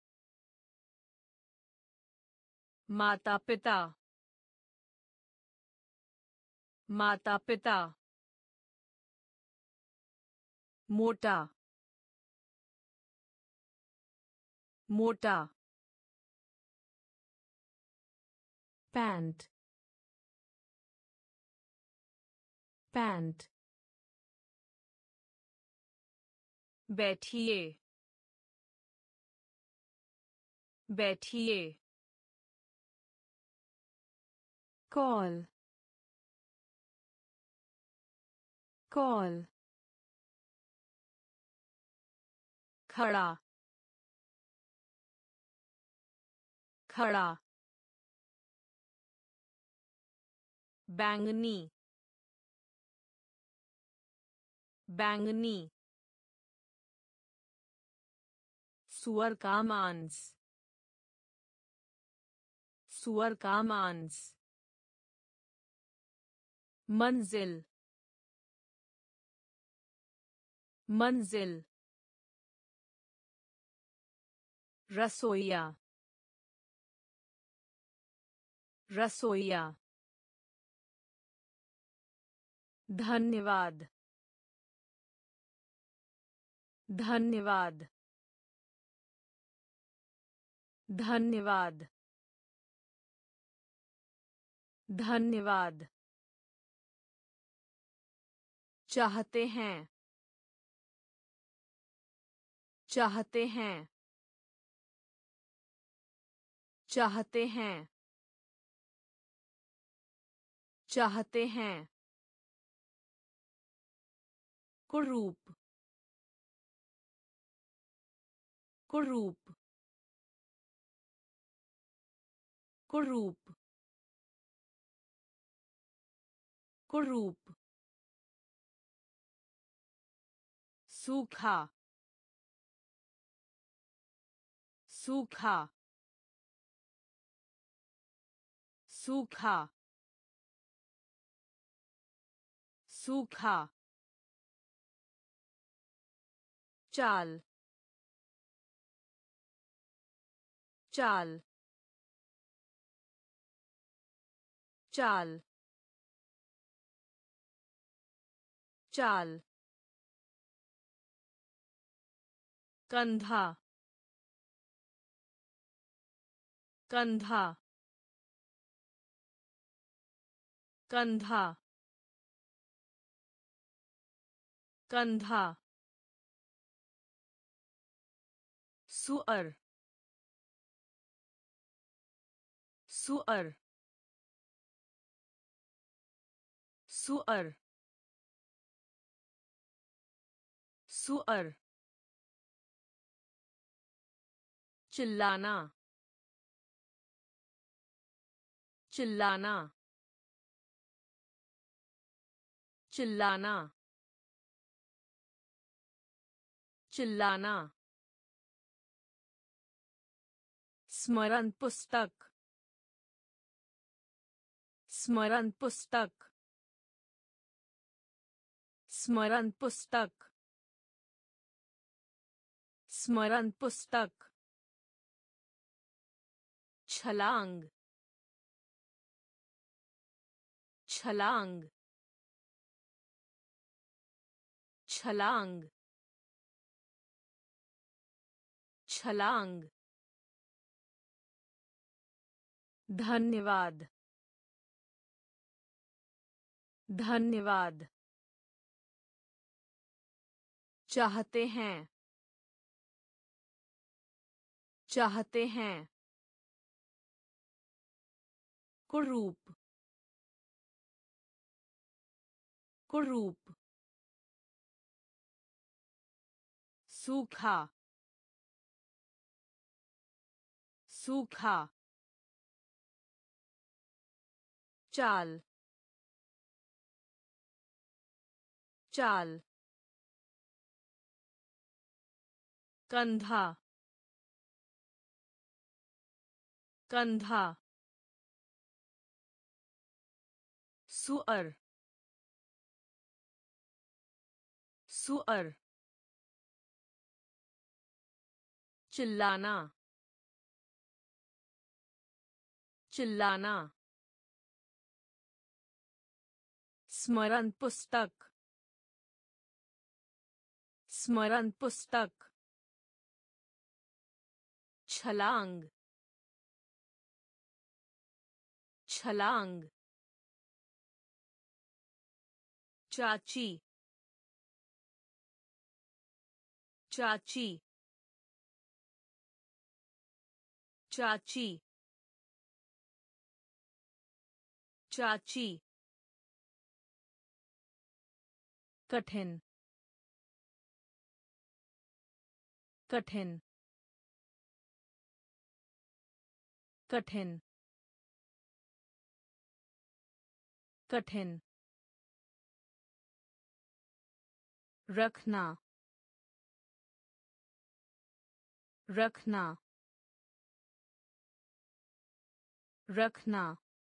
माता पिता माता पिता मोटा मोटा पैंट पैंट बैठिए बैठिए कॉल कॉल खड़ा खड़ा बैंगनी बैंगनी सुअर का मांस सुअर का मांस मंजिल मंजिल रसोइया रसोइया धन्यवाद धन्यवाद धन्यवाद धन्यवाद चाहते हैं चाहते हैं चाहते हैं चाहते हैं कुरूप कुरूप कुरूप कुरूप सूखा सूखा सूखा सूखा चाल चाल चाल चाल कंधा कंधा कंधा कंधा सुअर सुअर सुअर सुअर चिल्लाना चिल्लाना चिल्लाना चिल्लाना स्मरण पुस्तक स्मरण पुस्तक स्मरण पुस्तक स्मरण पुस्तक छलांग छलांग छलांग छलांग धन्यवाद धन्यवाद चाहते हैं चाहते हैं कुरूप कुरूप सूखा सूखा चाल चाल कंधा कंधा सुअर सुअर चिल्लाना चिल्लाना स्मरण पुस्तक स्मरण पुस्तक छलांग छलांग चाची चाची चाची चाची कठिन कठिन कठिन कठिन रखना रखना रखना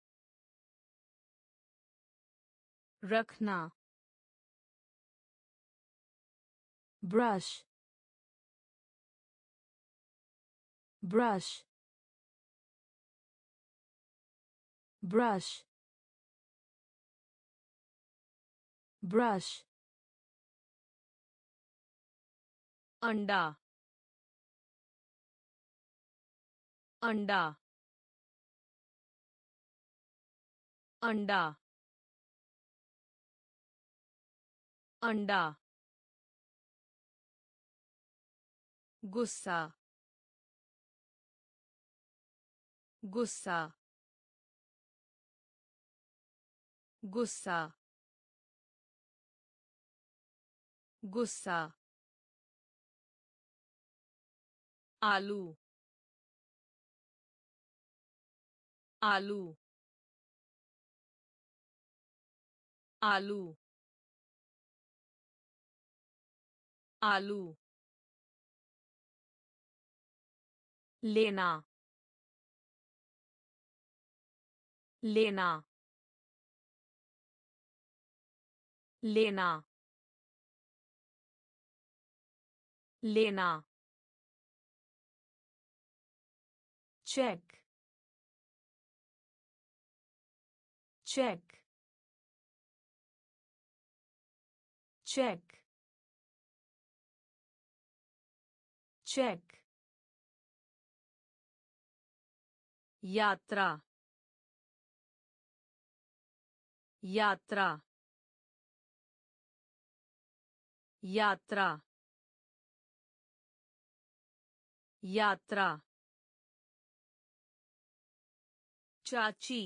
रखना ब्रश ब्रश ब्रश ब्रश अंडा अंडा अंडा अंडा गुस्सा गुस्सा गुस्सा गुस्सा आलू आलू आलू आलू लेना लेना लेना लेना चेक चेक चेक चेक यात्रा यात्रा यात्रा यात्रा चाची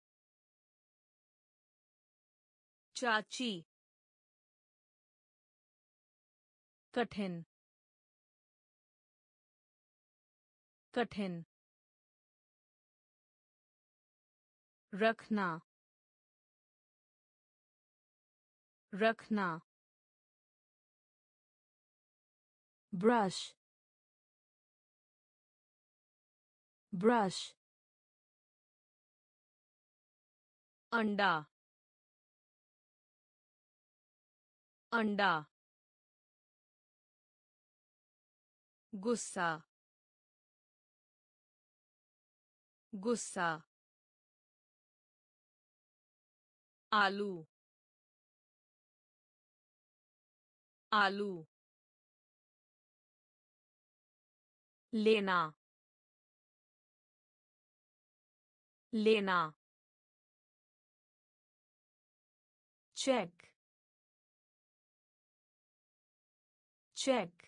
चाची कठिन कठिन रखना रखना brush brush अंडा अंडा गुस्सा गुस्सा आलू आलू लेना लेना चेक चेक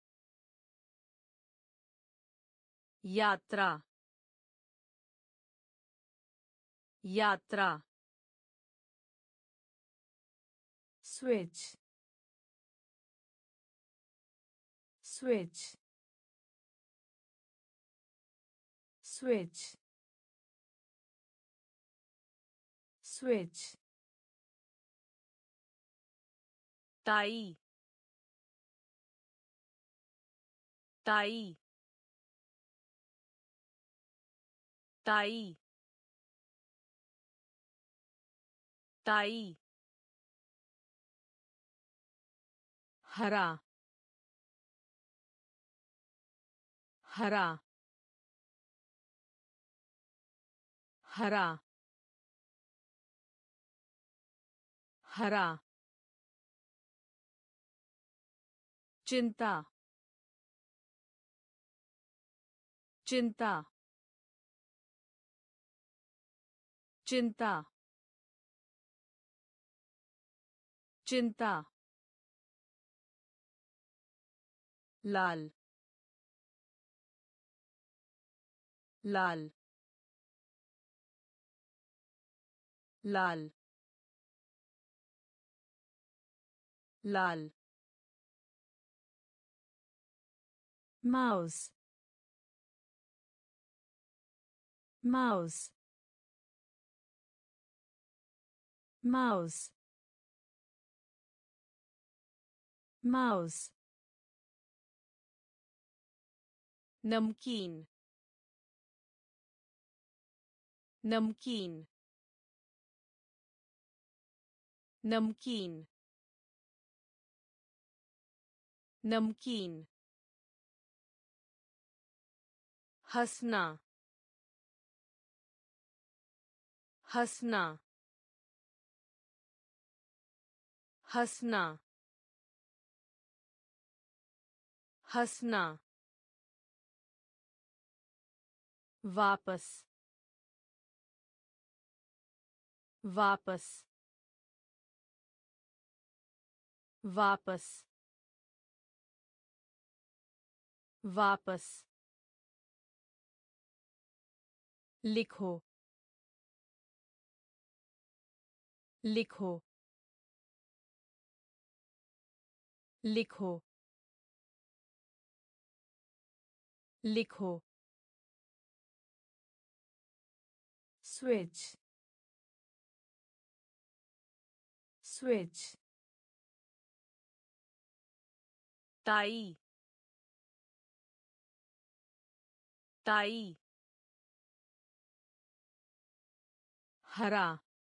यात्रा यात्रा switch switch switch switch ताई ताई ताई ताई हरा हरा हरा हरा चिंता चिंता चिंता चिंता लाल लाल लाल लाल mouse mouse mouse mouse नमकीन नमकीन नमकीन नमकीन हंसना हंसना हंसना हंसना वापस वापस वापस वापस लिखो लिखो लिखो लिखो switch switch ताई ताई हरा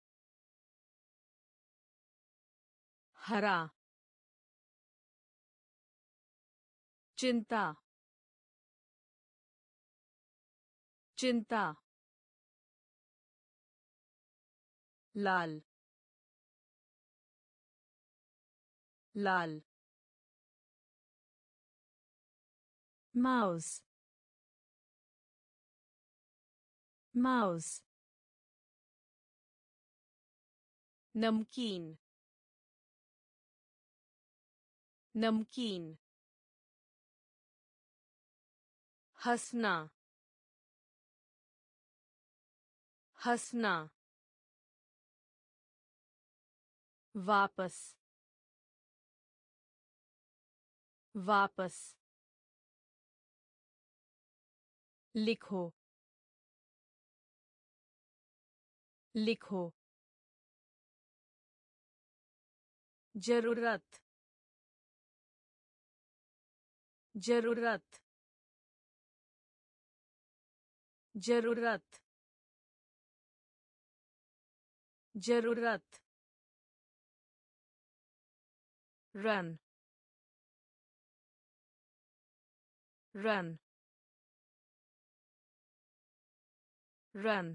हरा चिंता चिंता लाल लाल mouse mouse नमकीन नमकीन हंसना हंसना वापस वापस लिखो लिखो जरूरत जरूरत जरूरत जरूरत रन रन रन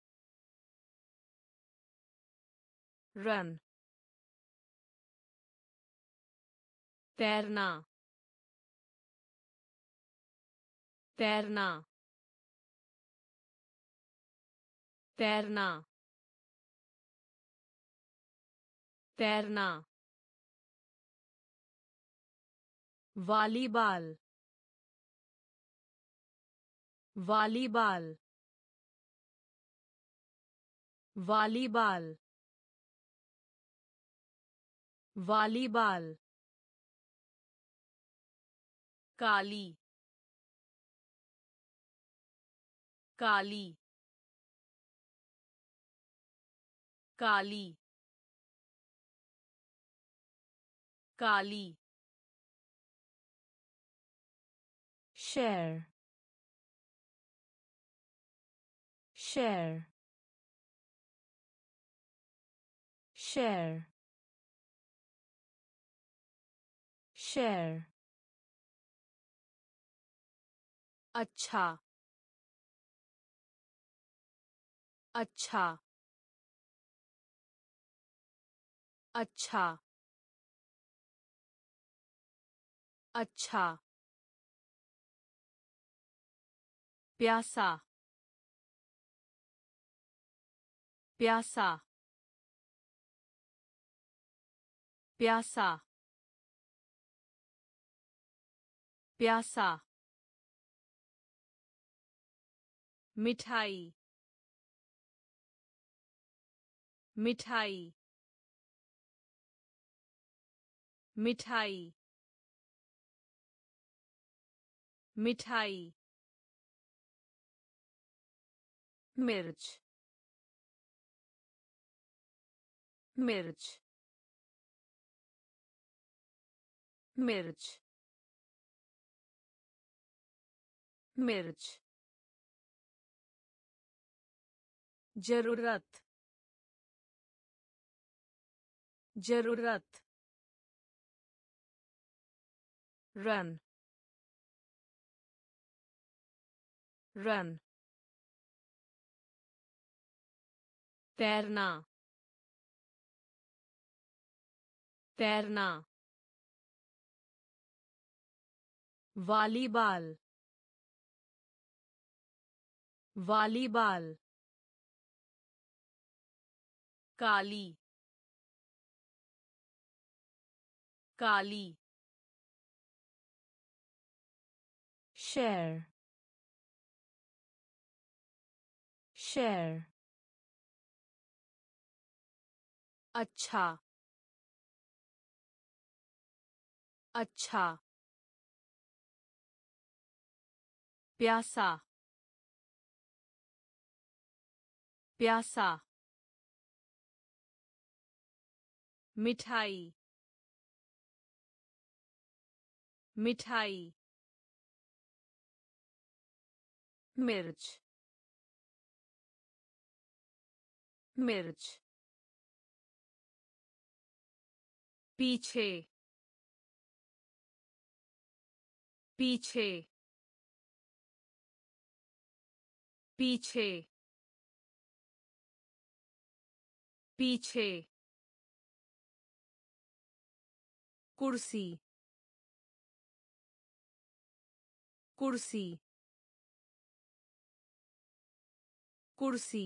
रन तैरना तैरना तैरना तैरना वॉलीबॉल वॉलीबॉल वॉलीबॉल वॉलीबॉल काली काली काली काली share, share, share, share, अच्छा अच्छा अच्छा अच्छा प्यासा प्यासा प्यासा प्यासा मिठाई मिठाई मिठाई मिठाई मिर्च मिर्च मिर्च मिर्च जरूरत जरूरत रन रन तैरना तैरना वॉलीबॉल वॉलीबॉल काली काली share, share, अच्छा अच्छा प्यासा प्यासा मिठाई मिठाई मिर्च मिर्च पीछे पीछे पीछे पीछे कुर्सी कुर्सी कुर्सी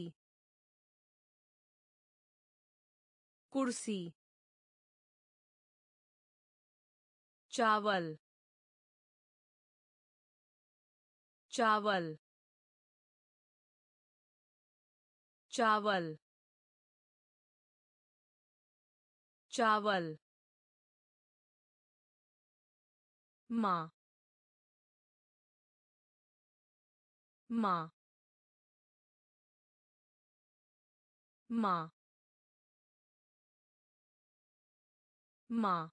कुर्सी चावल चावल चावल चावल माँ माँ माँ माँ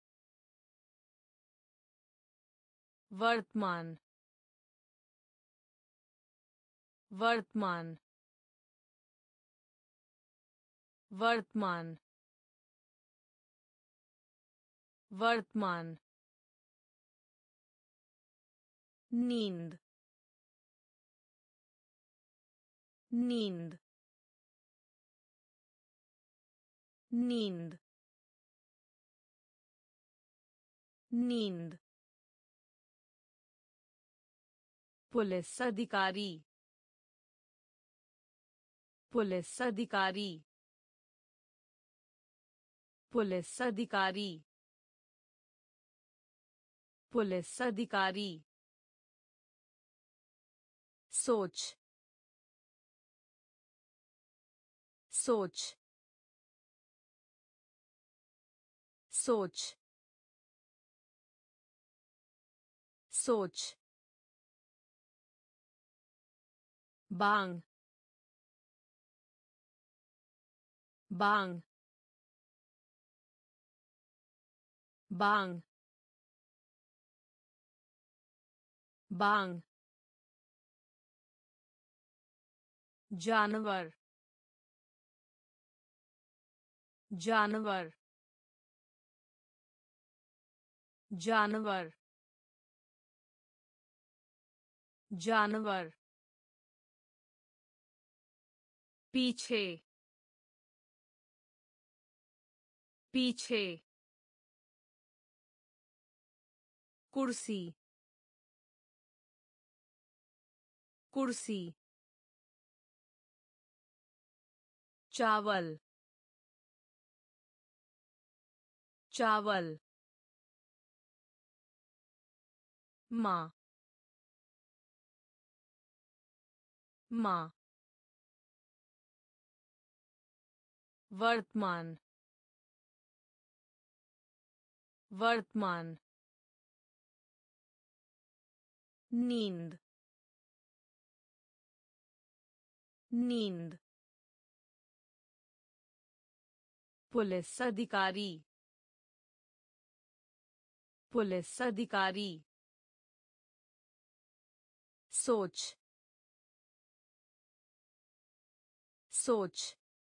वर्तमान वर्तमान वर्तमान वर्तमान नींद नींद नींद नींद पुलिस अधिकारी पुलिस अधिकारी पुलिस अधिकारी पुलिस अधिकारी सोच सोच सोच सोच बांग बांग बांग बांग जानवर जानवर जानवर जानवर पीछे पीछे कुर्सी कुर्सी चावल चावल माँ माँ वर्तमान वर्तमान नींद नींद पुलिस अधिकारी पुलिस अधिकारी सोच सोच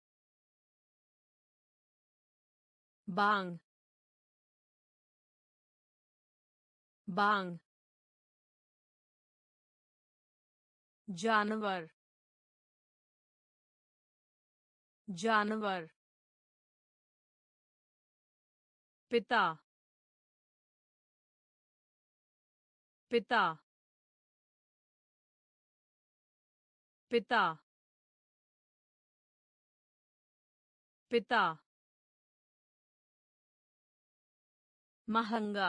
बांग बांग जानवर जानवर पिता पिता पिता पिता महंगा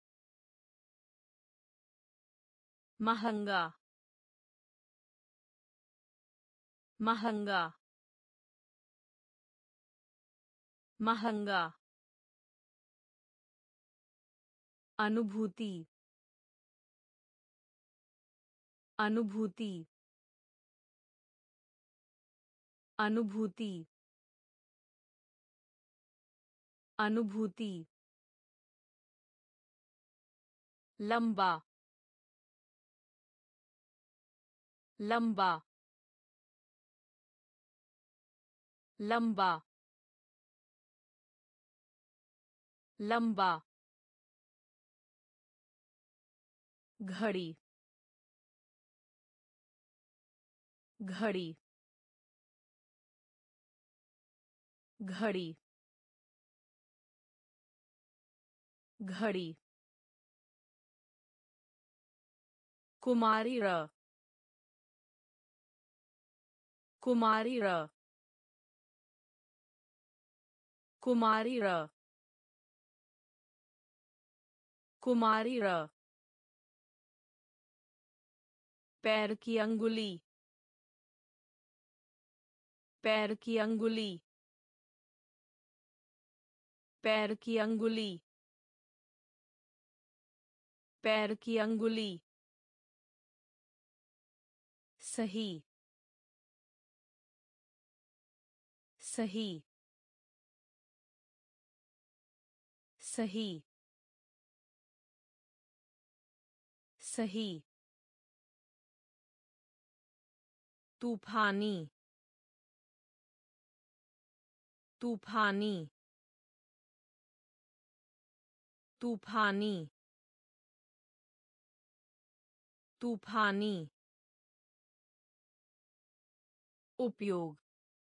महंगा महंगा महंगा अनुभूति अनुभूति अनुभूति अनुभूति लंबा लंबा लंबा लंबा घड़ी घड़ी घड़ी घड़ी कुमारी र कुमारी र कुमारी र कुमारी र पैर की अंगुली पैर की अंगुली पैर की अंगुली पैर की अंगुली सही सही सही सही तूफानी तूफानी तूफानी तूफानी उपयोग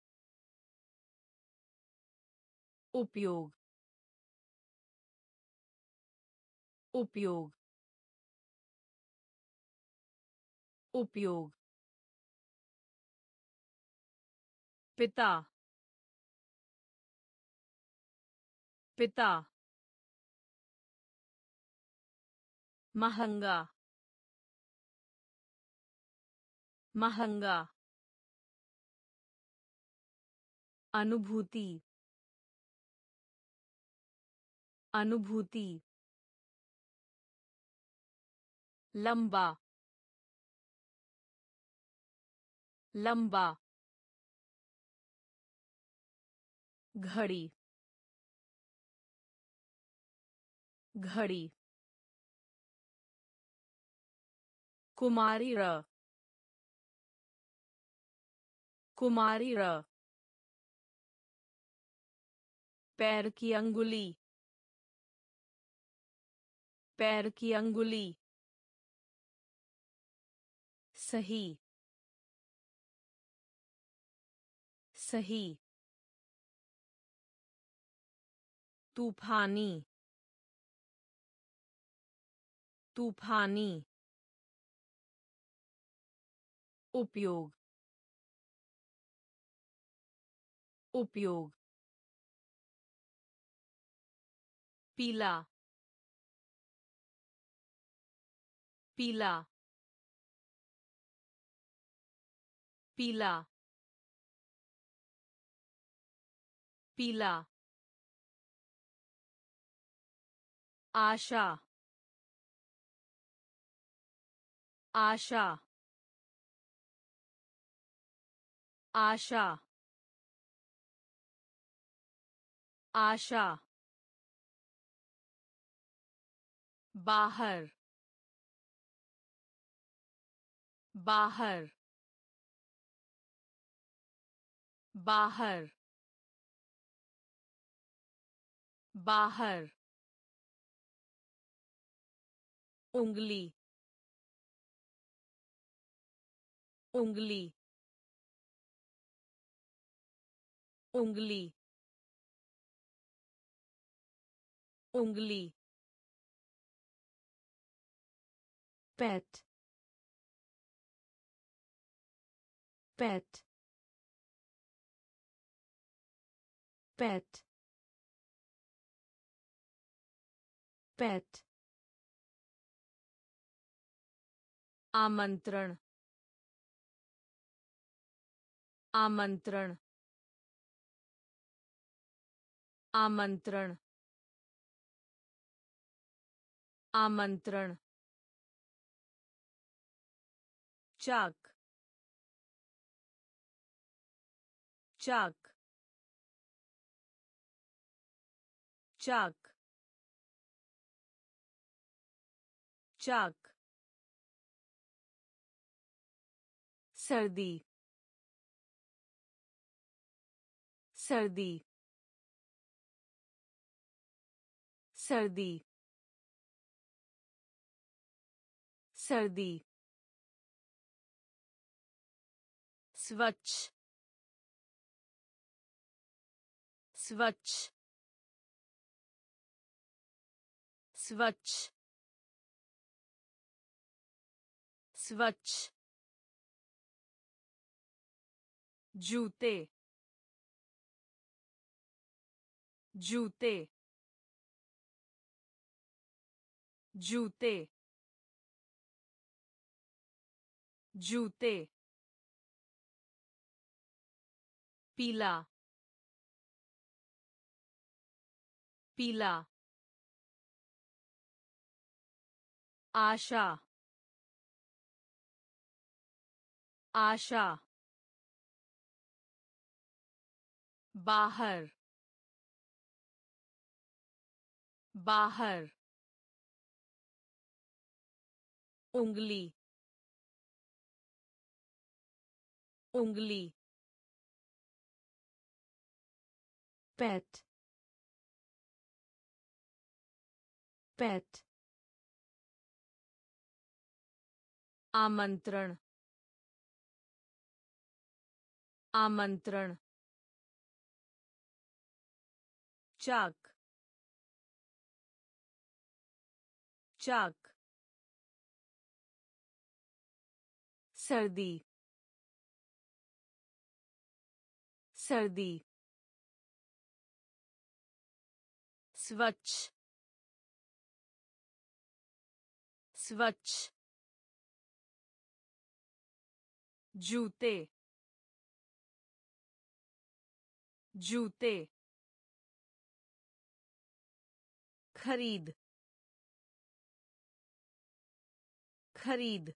उपयोग उपयोग उपयोग पिता पिता महंगा महंगा अनुभूति अनुभूति लंबा लंबा घड़ी घड़ी कुमारी र कुमारी र पैर की अंगुली पैर की अंगुली सही सही तूफानी तूफानी उपयोग उपयोग पीला पीला पीला पीला आशा आशा आशा आशा बाहर बाहर बाहर बाहर उंगली उंगली उंगली उंगली पेट पेट पेट पेट आमंत्रण आमंत्रण आमंत्रण आमंत्रण चाक चाक चाक चाक सर्दी सर्दी सर्दी सर्दी स्वच्छ स्वच्छ स्वच्छ स्वच्छ जूते जूते जूते जूते पीला पीला आशा आशा बाहर बाहर उंगली उंगली pet pet आमंत्रण आमंत्रण चाक चाक सर्दी सर्दी स्वच्छ स्वच्छ जूते जूते खरीद खरीद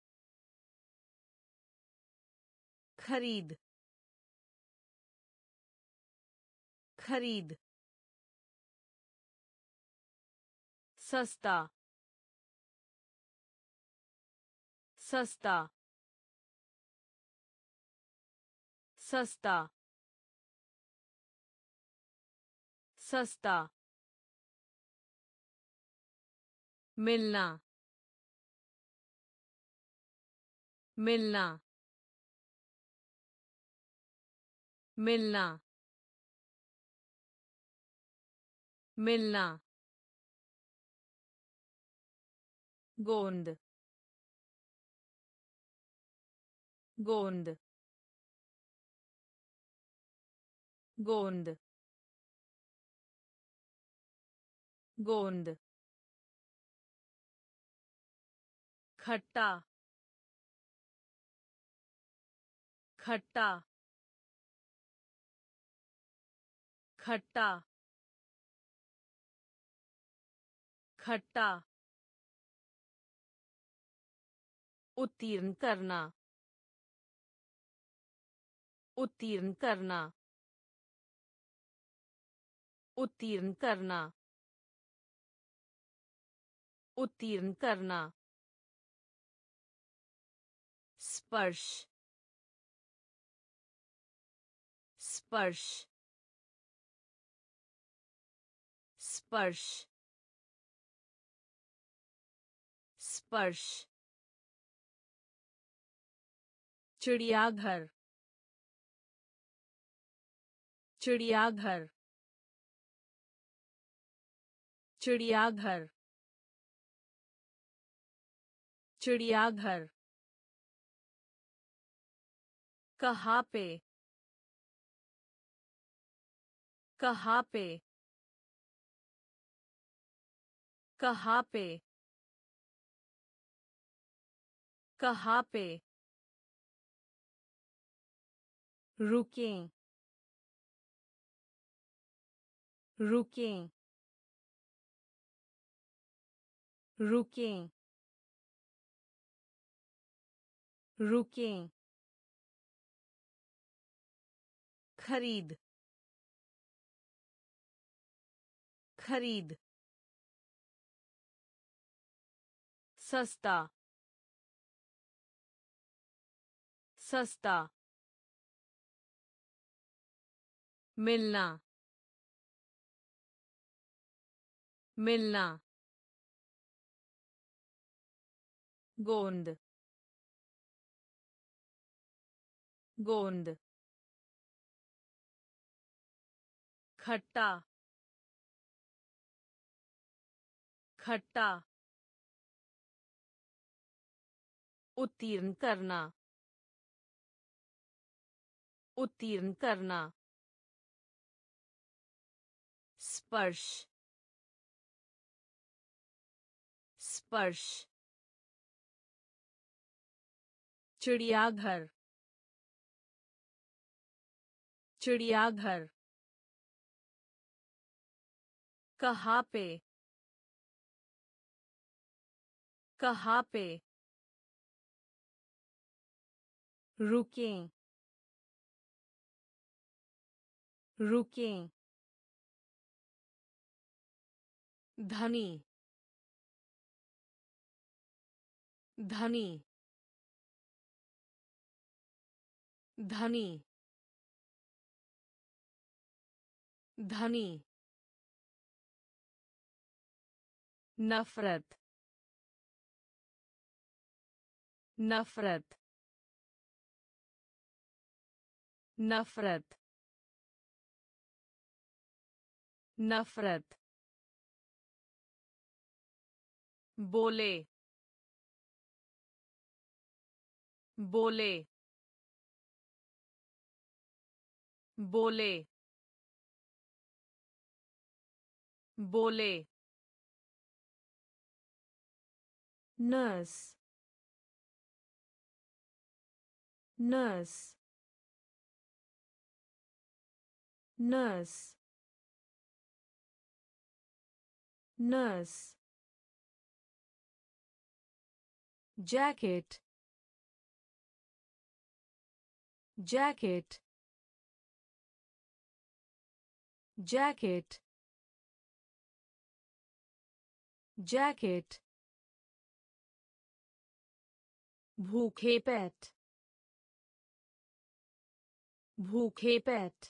खरीद खरीद सस्ता सस्ता सस्ता सस्ता मिलना मिलना मिलना मिलना गोंद गोंद गोंद गोंद खट्टा खट्टा खट्टा खट्टा उत्तीर्ण करना उत्तीर्ण करना उत्तीर्ण करना उत्तीर्ण करना स्पर्श स्पर्श स्पर्श स्पर्श चिड़ियाघर चिड़ियाघर चिड़ियाघर चिड़ियाघर कहाँ पे कहाँ पे कहाँ पे कहाँ पे रुकें रुकें रुकें रुकें खरीद खरीद सस्ता सस्ता मिलना मिलना गोंद गोंद खट्टा खट्टा उत्तीर्ण करना उत्तीर्ण करना स्पर्श स्पर्श चिड़ियाघर चिड़ियाघर कहाँ पे कहाँ पे रुकें रुकें धनी धनी धनी धनी नफरत नफरत नफरत नफरत बोले बोले बोले बोले nurse nurse nurse nurse jacket jacket jacket jacket भूखे पेट भूखे पेट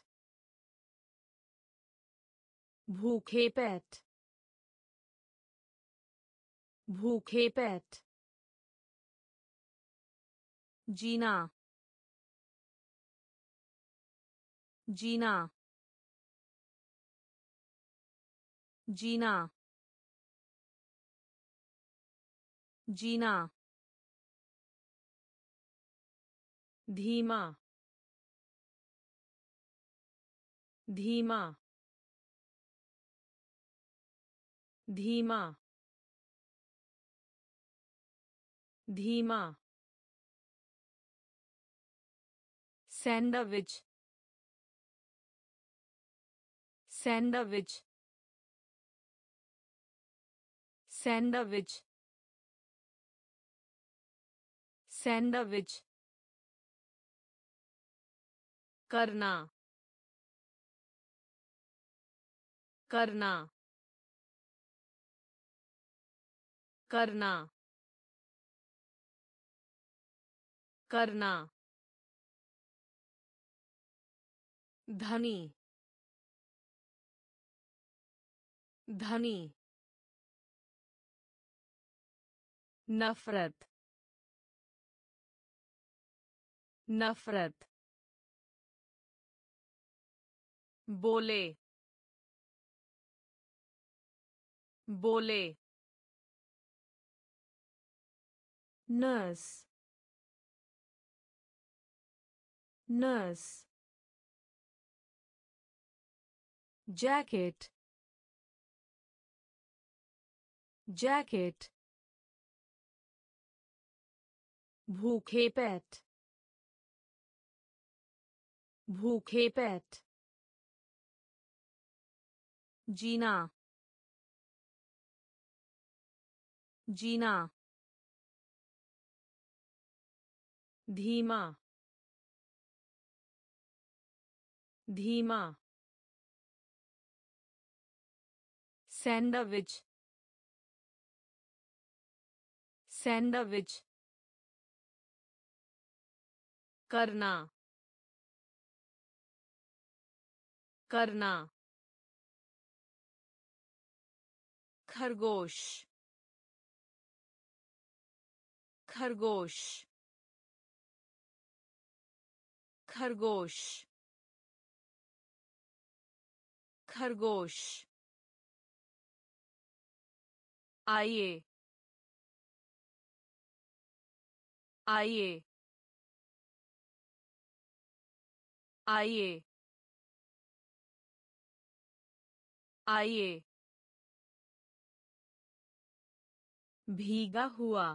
भूखे पेट भूखे पेट जीना जीना जीना जीना धीमा धीमा धीमा धीमा सैंडविच सैंडविच सैंडविच सैंडविच करना करना करना करना धनी धनी नफरत नफरत बोले बोले nurse nurse jacket jacket भूखे पेट भूखे पेट जीना जीना धीमा धीमा सैंडविच सैंडविच करना करना खरगोश खरगोश खरगोश खरगोश आइए आइए आइए आइए भीगा हुआ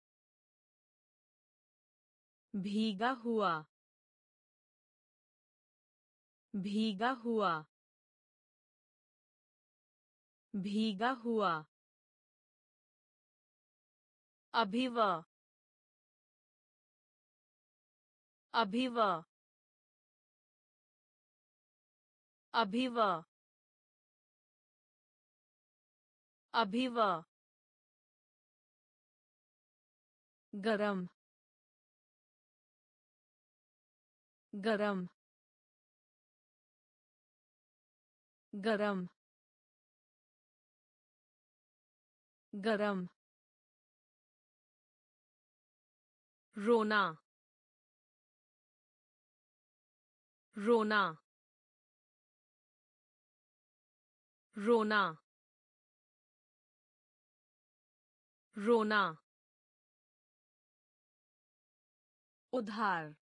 भीगा हुआ भीगा हुआ भीगा हुआ अभिवा अभिवा अभिवा अभिव गरम गरम गरम गरम रोना रोना रोना रोना उधार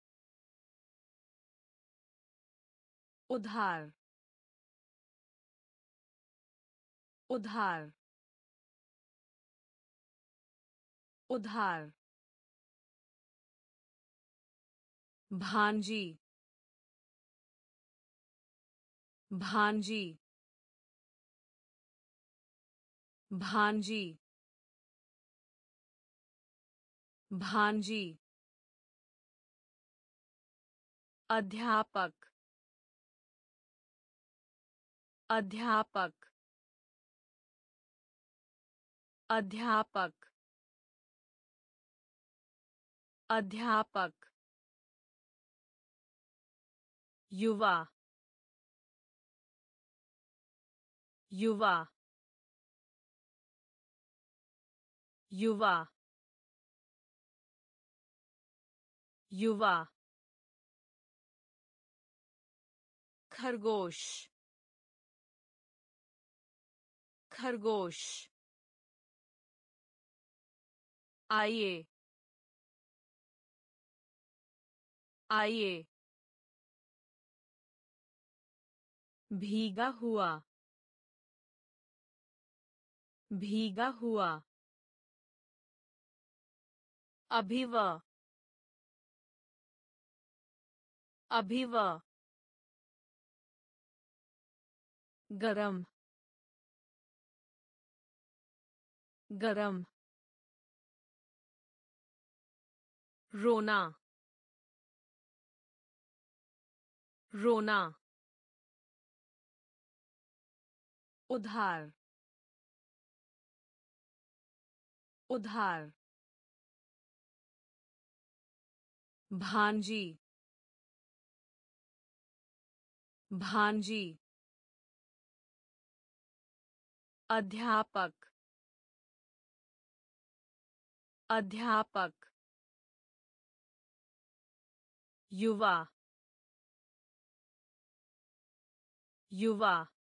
उधार उधार उधार भांजी भांजी भांजी भांजी अध्यापक अध्यापक अध्यापक अध्यापक युवा युवा युवा युवा खरगोश खरगोश आइए आइए भीगा हुआ भीगा हुआ अभिव अभिव गरम गरम रोना रोना उधार उधार भांजी भांजी अध्यापक अध्यापक युवा युवा